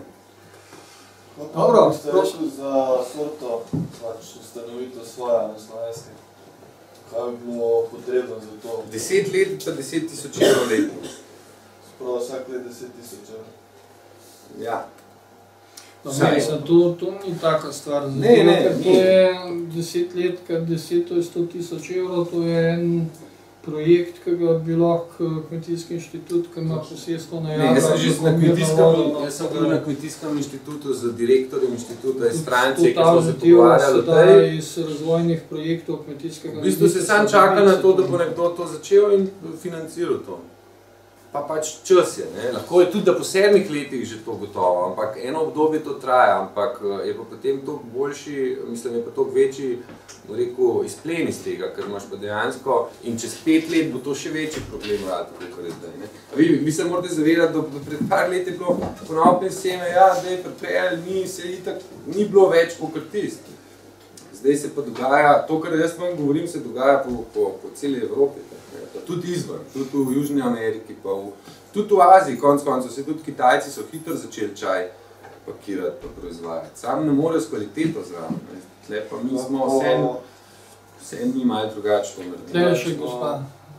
G: Dobro, ste rekli za sorto, pač ustanovitev svoja na slovenske. Kaj bi bilo potrebno za to?
B: Deset let pa deset tisoč evrov letno.
G: Sprav vsak let deset tisoč evrov.
B: Ja.
A: No, mislim, to, to ni taka stvar. Zato,
B: ne, ne,
A: ker to je deset let, kar deset, to je sto tisoč evrov, to je en projekt, ki ga bi lahko Kmetijski inštitut, ki ima posestvo na Jadranu.
B: Ne, jaz sem že na kmetijskem, jaz sem bil na Kmetijskem inštitutu z direktorjem inštituta iz Francije, ki smo se pogovarjali o tej.
A: Iz razvojnih projektov kmetijskega.
B: V bistvu se sam čaka na to, da bo nekdo to začel in financiral to. Pa pač čas je, ne. Lahko je tudi, da po sedmih letih že to gotovo, ampak eno obdobje to traja, ampak je pa potem toliko boljši, mislim, je pa toliko večji, rekel, izplen iz tega, ker imaš pa dejansko in čez pet let bo to še večji problem vrati, kot je zdaj, ne. Vi, vi se morate zavedati, da pred par let je bilo konopne seme, ja, zdaj prepel, ni se itak, ni bilo več kot tisti. Zdaj se pa dogaja, to, kar jaz vam govorim, se dogaja po, po, po celi Evropi. Tudi izven, tudi v Južni Ameriki, pa v, tudi v Aziji, konc koncev, se tudi Kitajci so hitro začeli čaj pakirati pa proizvajati. Sam ne more s kvaliteto zraven. Tle pa mi smo vse, vse ni malo drugače to naredili.
A: Tle je še gospa.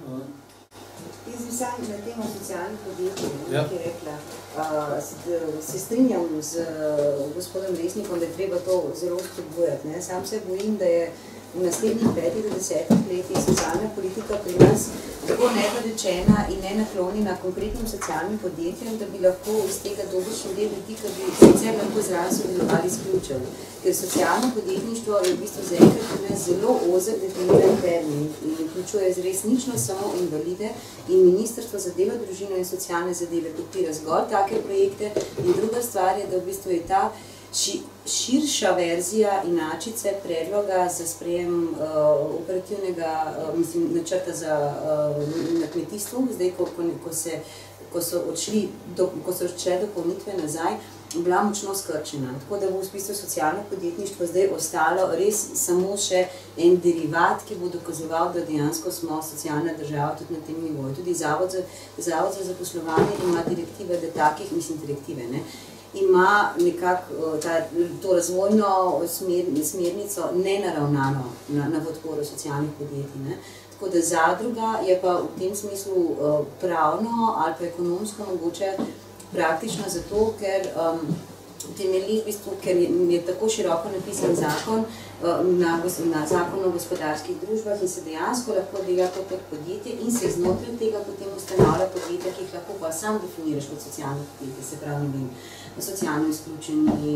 K: Jaz bi sam na temo socialnih podjetij, ja. ki je rekla, uh, se, se strinjam z uh, gospodom Resnikom, da je treba to zelo spodbujati. Sam se bojim, da je v naslednjih petih do desetih letih socialna politika pri nas tako nedorečena in nenaklonjena konkretnim socialnim podjetjem, da bi lahko iz tega dobršen del ljudi, ki bi sicer lahko zraven sodelovali izključili. Ker socialno podjetništvo je v bistvu zaenkrat pri nas zelo ozek definiran termin in vključuje resnično samo invalide in Ministrstvo za delo, družino in socialne zadeve podpira zgolj take projekte. In druga stvar je, da v bistvu je ta širša verzija inačice predloga za sprejem uh, operativnega uh, mislim, načrta za uh, na kmetijstvu, zdaj, ko, ko, ko, se, ko so odšli, do, ko so odšle dopolnitve nazaj, bila močno skrčena. Tako da bo v bistvu socialno podjetništvo zdaj ostalo res samo še en derivat, ki bo dokazoval, da dejansko smo socialna država tudi na tem nivoju. Tudi Zavod za, Zavod za zaposlovanje ima direktive, da takih, mislim, direktive, ne, ima nekako to razvojno smer, smernico nenaravnano na, na podporo socialnih podjetij. Ne. Tako da zadruga je pa v tem smislu pravno ali pa ekonomsko mogoče praktično zato, ker um, temelji, v bistvu, ker je, je tako široko napisan zakon na, na zakon o gospodarskih družbah in se dejansko lahko dela to kot podjetje in se znotraj tega potem ustanavlja podjetja, ki jih lahko pa sam definiraš kot socialno podjetje, se pravi, ne vem, socialno izključeni,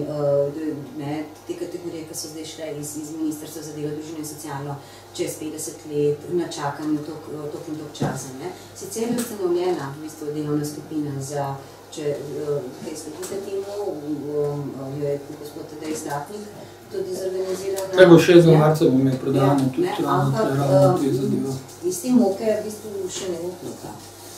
K: ne, te kategorije, ki so zdaj šle iz, iz Ministrstva za delo, družino in socialno čez petdeset let na čakanju tok, tok in tok časa. Ne. Sicer je ustanovljena v bistvu delovna skupina za, če kaj sledite temu, je gospod Tadej Stapnik tudi zorganiziral.
A: Kaj bo šestega marca bo me predavanje tudi ravno te zadeva.
K: Iz te moke v bistvu še ne bo pluka.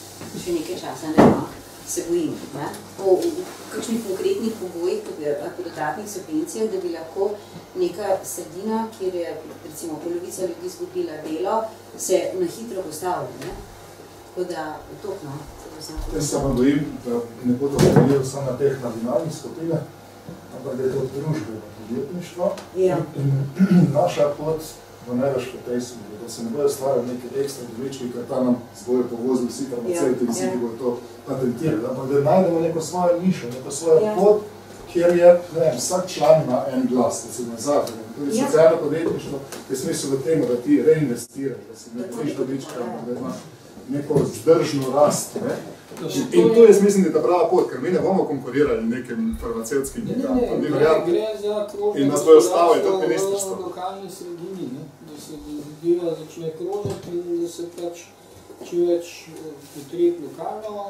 K: Še nekaj časa ne bo. Se bojim, ne? Po kakšnih konkretnih pogojih, po dodatnih subvencijah, da bi lahko neka sredina, kjer je recimo polovica ljudi izgubila delo, se na hitro postavila, ne? Tako da, tokno.
F: Jaz se vam bojim, da ne bo to temeljil samo na teh navinalnih skupine, ampak da je to družbeno podjetništvo.
K: Ja.
F: In naša pot bo največ po tej smeri, da se ne bojo stvarjali neke ekstra dobički, ker ta nam zbojo povozili vsi farmacevti in vsi, ki bojo to patentirali. Ampak da najdemo neko svojo nišo, neko svojo
K: ja. pot,
F: kjer je, ne vem, vsak član ima en glas, da se na zakon. Tudi
K: ja.
F: socialno podjetništvo je smisel v temu, da ti reinvestiraš, da si ne bojiš dobička, da ima neko zdržno rast. Ne? In to je, mislim, da je ta prava pot, ker mi ne bomo konkurirali nekim farmacevtskim gigantom.
A: Ne, ne, ne, gre za krožno
F: gospodarstvo
A: v lokalni sredini, ne? Da se zadeva začne krožiti in da se pač čim več potreb lokalno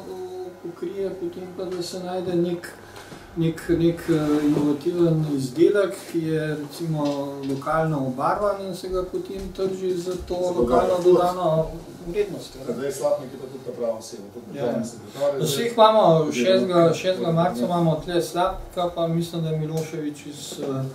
A: pokrije, potem pa da se najde nek, nek, nek inovativen izdelek, ki je recimo lokalno obarvan in se ga potem trži za to lokalno dodano vrednost.
F: Zdaj Slapnik je pa tudi ta prava oseba, tudi državni sekretar.
A: Vseh imamo, šestega marca imamo tle Slapnika, pa mislim, da je Milošević iz,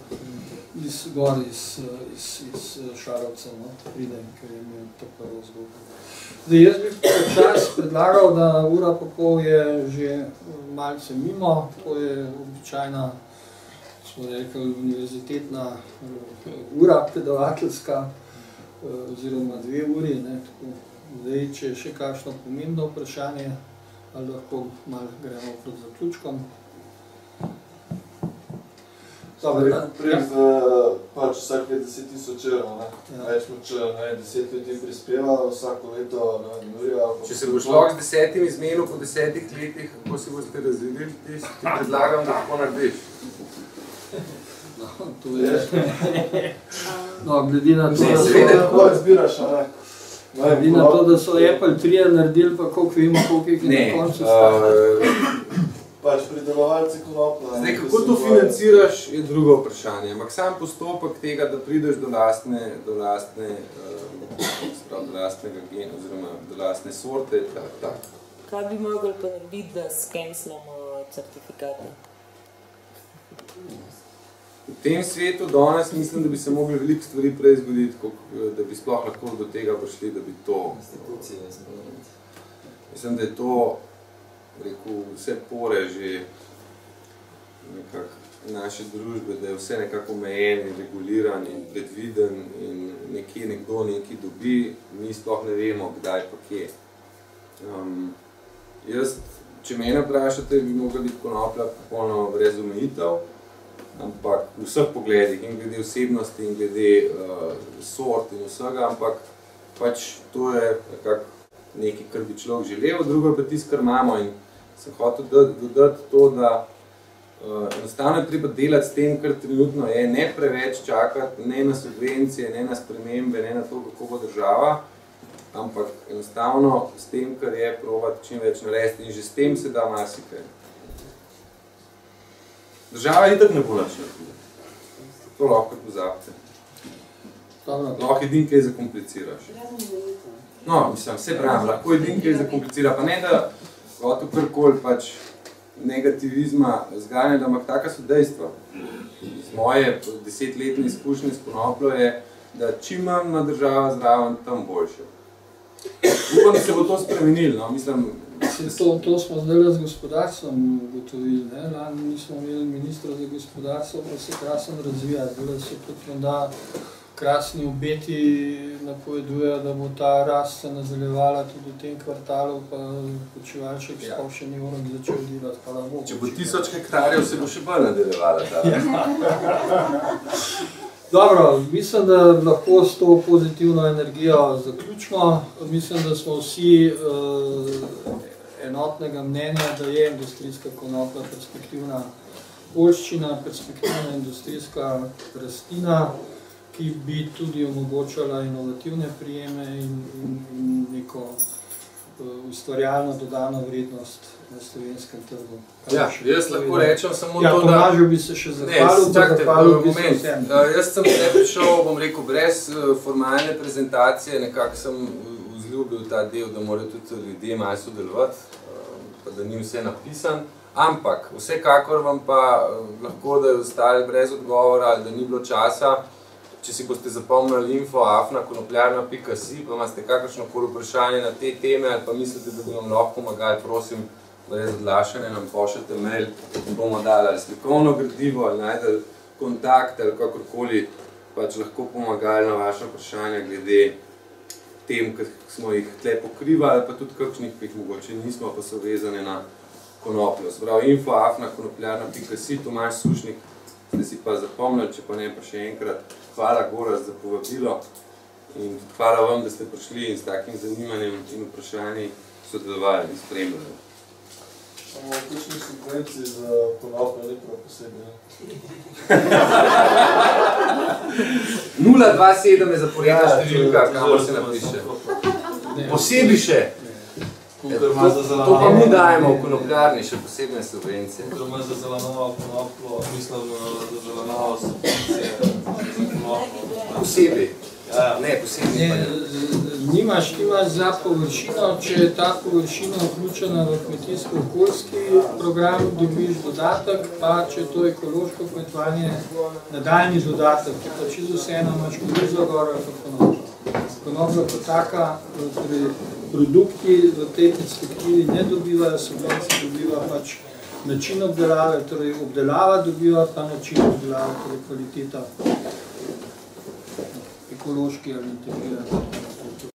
A: iz gor, iz, iz, iz Šarovca, no, pride, ker je imel to prvo zgodbo. Zdaj, jaz bi počas predlagal, da ura pa pol je že malce mimo, to je običajna, smo rekli, univerzitetna ura predavateljska, oziroma dve uri, ne, tako. Zdaj, če je še kakšno pomembno vprašanje, ali lahko malo gremo pred zaključkom.
G: Prej pač vsak let deset tisoč evrov, ne? Rečemo, če deset ljudi prispeva vsako leto, ne, Nurja...
B: Če se boš lahko z desetim izmenil po desetih letih, kako si boste razdelili, ti predlagam, da tako narediš.
A: No, to je... No, glede na to,
G: da so... Kako izbiraš, a ne?
A: Glede na to, da so Apple trije naredili, pa koliko vemo, koliko je na koncu stane.
G: Pač pridelovalci konoplja.
B: Zdaj, kako to financiraš, je drugo vprašanje. Ampak sam postopek tega, da prideš do lastne, do lastne, do lastnega gena, oziroma do lastne sorte, je tak.
H: Kaj bi mogli pa narediti, da skenslamo certifikate?
B: V tem svetu danes mislim, da bi se mogli veliko stvari prej zgoditi, da bi sploh lahko do tega prišli, da bi to... Mislim, da je to, rekel, vse pore že nekako naše družbe, da je vse nekako omejen in reguliran in predviden in nekje nekdo nekaj dobi, mi sploh ne vemo, kdaj pa kje. Um, jaz, če mene vprašate, bi mogla biti konoplja popolnoma brez omejitev, ampak v vseh pogledih, in glede osebnosti, in glede uh, sort in vsega, ampak pač to je nekako nekaj, kar bi človek želel, drugo pa tisto, kar imamo. In sem hotel dodati to, da uh, enostavno je treba delati s tem, kar trenutno je, ne preveč čakati, ne na subvencije, ne na spremembe, ne na to, kako bo država, ampak enostavno s tem, kar je, probati čim več narediti in že s tem se da marsikaj. Država itak ne bo nič naredila. To lahko pozabite. Lahko edin kaj zakompliciraš. No, mislim, vse pravim, lahko edin kaj zakomplicira, pa ne da gotovo karkoli pač negativizma zganjala, ampak taka so dejstva. Z moje desetletne izkušnje s konopljo je, da čim manj ima država zraven, tam boljše. Upam, da se bo to spremenilo, no, mislim,
A: To, to smo zdaj z gospodarstvom ugotovili, ne? Lani nismo imeli ministra za gospodarstvo, pa se krasen razvija, zdaj se tudi da krasni obeti napovedujejo, da bo ta rast se nadaljevala tudi v tem kvartalu, pa Počivalšek ja. sploh še ni moral začel delati, hvala Bogu.
B: Če bo tisoč hektarjev, se bo še bolj nadaljevala ta rast.
A: Dobro, mislim, da lahko s to pozitivno energijo zaključimo. Mislim, da smo vsi uh, enotnega mnenja, da je industrijska konoplja perspektivna poljščina, perspektivna industrijska rastlina, ki bi tudi omogočala inovativne prijeme in, in, in neko uh, ustvarjalno dodano vrednost na slovenskem trgu.
B: Ja, jaz lahko rečem samo
A: ja,
B: to, da...
A: Ja, Tomažu bi se še zahvalil,
B: ne, čakajte,
A: zahvalil bi
B: moment.
A: se vsem.
B: Jaz sem ne prišel, bom rekel, brez formalne prezentacije, nekako sem vzljubil ta del, da morajo tudi ljudje malo sodelovati, pa da ni vse napisan. Ampak, vsekakor vam pa lahko, da je ostali brez odgovora ali da ni bilo časa, če si boste zapomnili info afna konopljarna pika si, pa imate kakršnokoli vprašanje na te teme ali pa mislite, da bi vam lahko pomagali, prosim, brez odlašanja nam pošljete mail in bomo dali ali slikovno gradivo ali najdeli kontakt ali kakorkoli pač lahko pomagali na vaše vprašanja glede tem, ki smo jih tle pokrivali, pa tudi kakšnih, ki jih mogoče nismo, pa so vezane na konopljo. Spravi info afna konopljarna pika si, Tomaž Sušnik, ste si pa zapomnili, če pa ne pa še enkrat. Hvala Gorazd za povabilo in hvala vam, da ste prišli in s takim zanimanjem in vprašanji sodelovali in spremljali.
G: Samo kakšni subvenci za konopljo ni prav posebej,
B: nula dva sedem je zaporedna številka, kamor se napiše. Posebej še. To pa mi dajemo v konopljarni, še posebne subvencije.
G: To ima za zelenovo konoplo, mislim, za zelenovo subvencije za konoplo.
B: Posebej. Ne, posebej pa ne.
A: Nimaš, imaš za površino, če je ta površina vključena v kmetijsko-okoljski program, dobiš dodatek, pa če to ekološko kmetovanje, nadaljni dodatek, ki pa čisto vseeno imaš koruzo gor ali pa konopljo. Konopljo pa taka, torej produkti v tej perspektivi ne dobivajo subvencije, dobiva pač način obdelave, torej obdelava dobiva pa način obdelave, torej kvaliteta ekološki ali integrirati.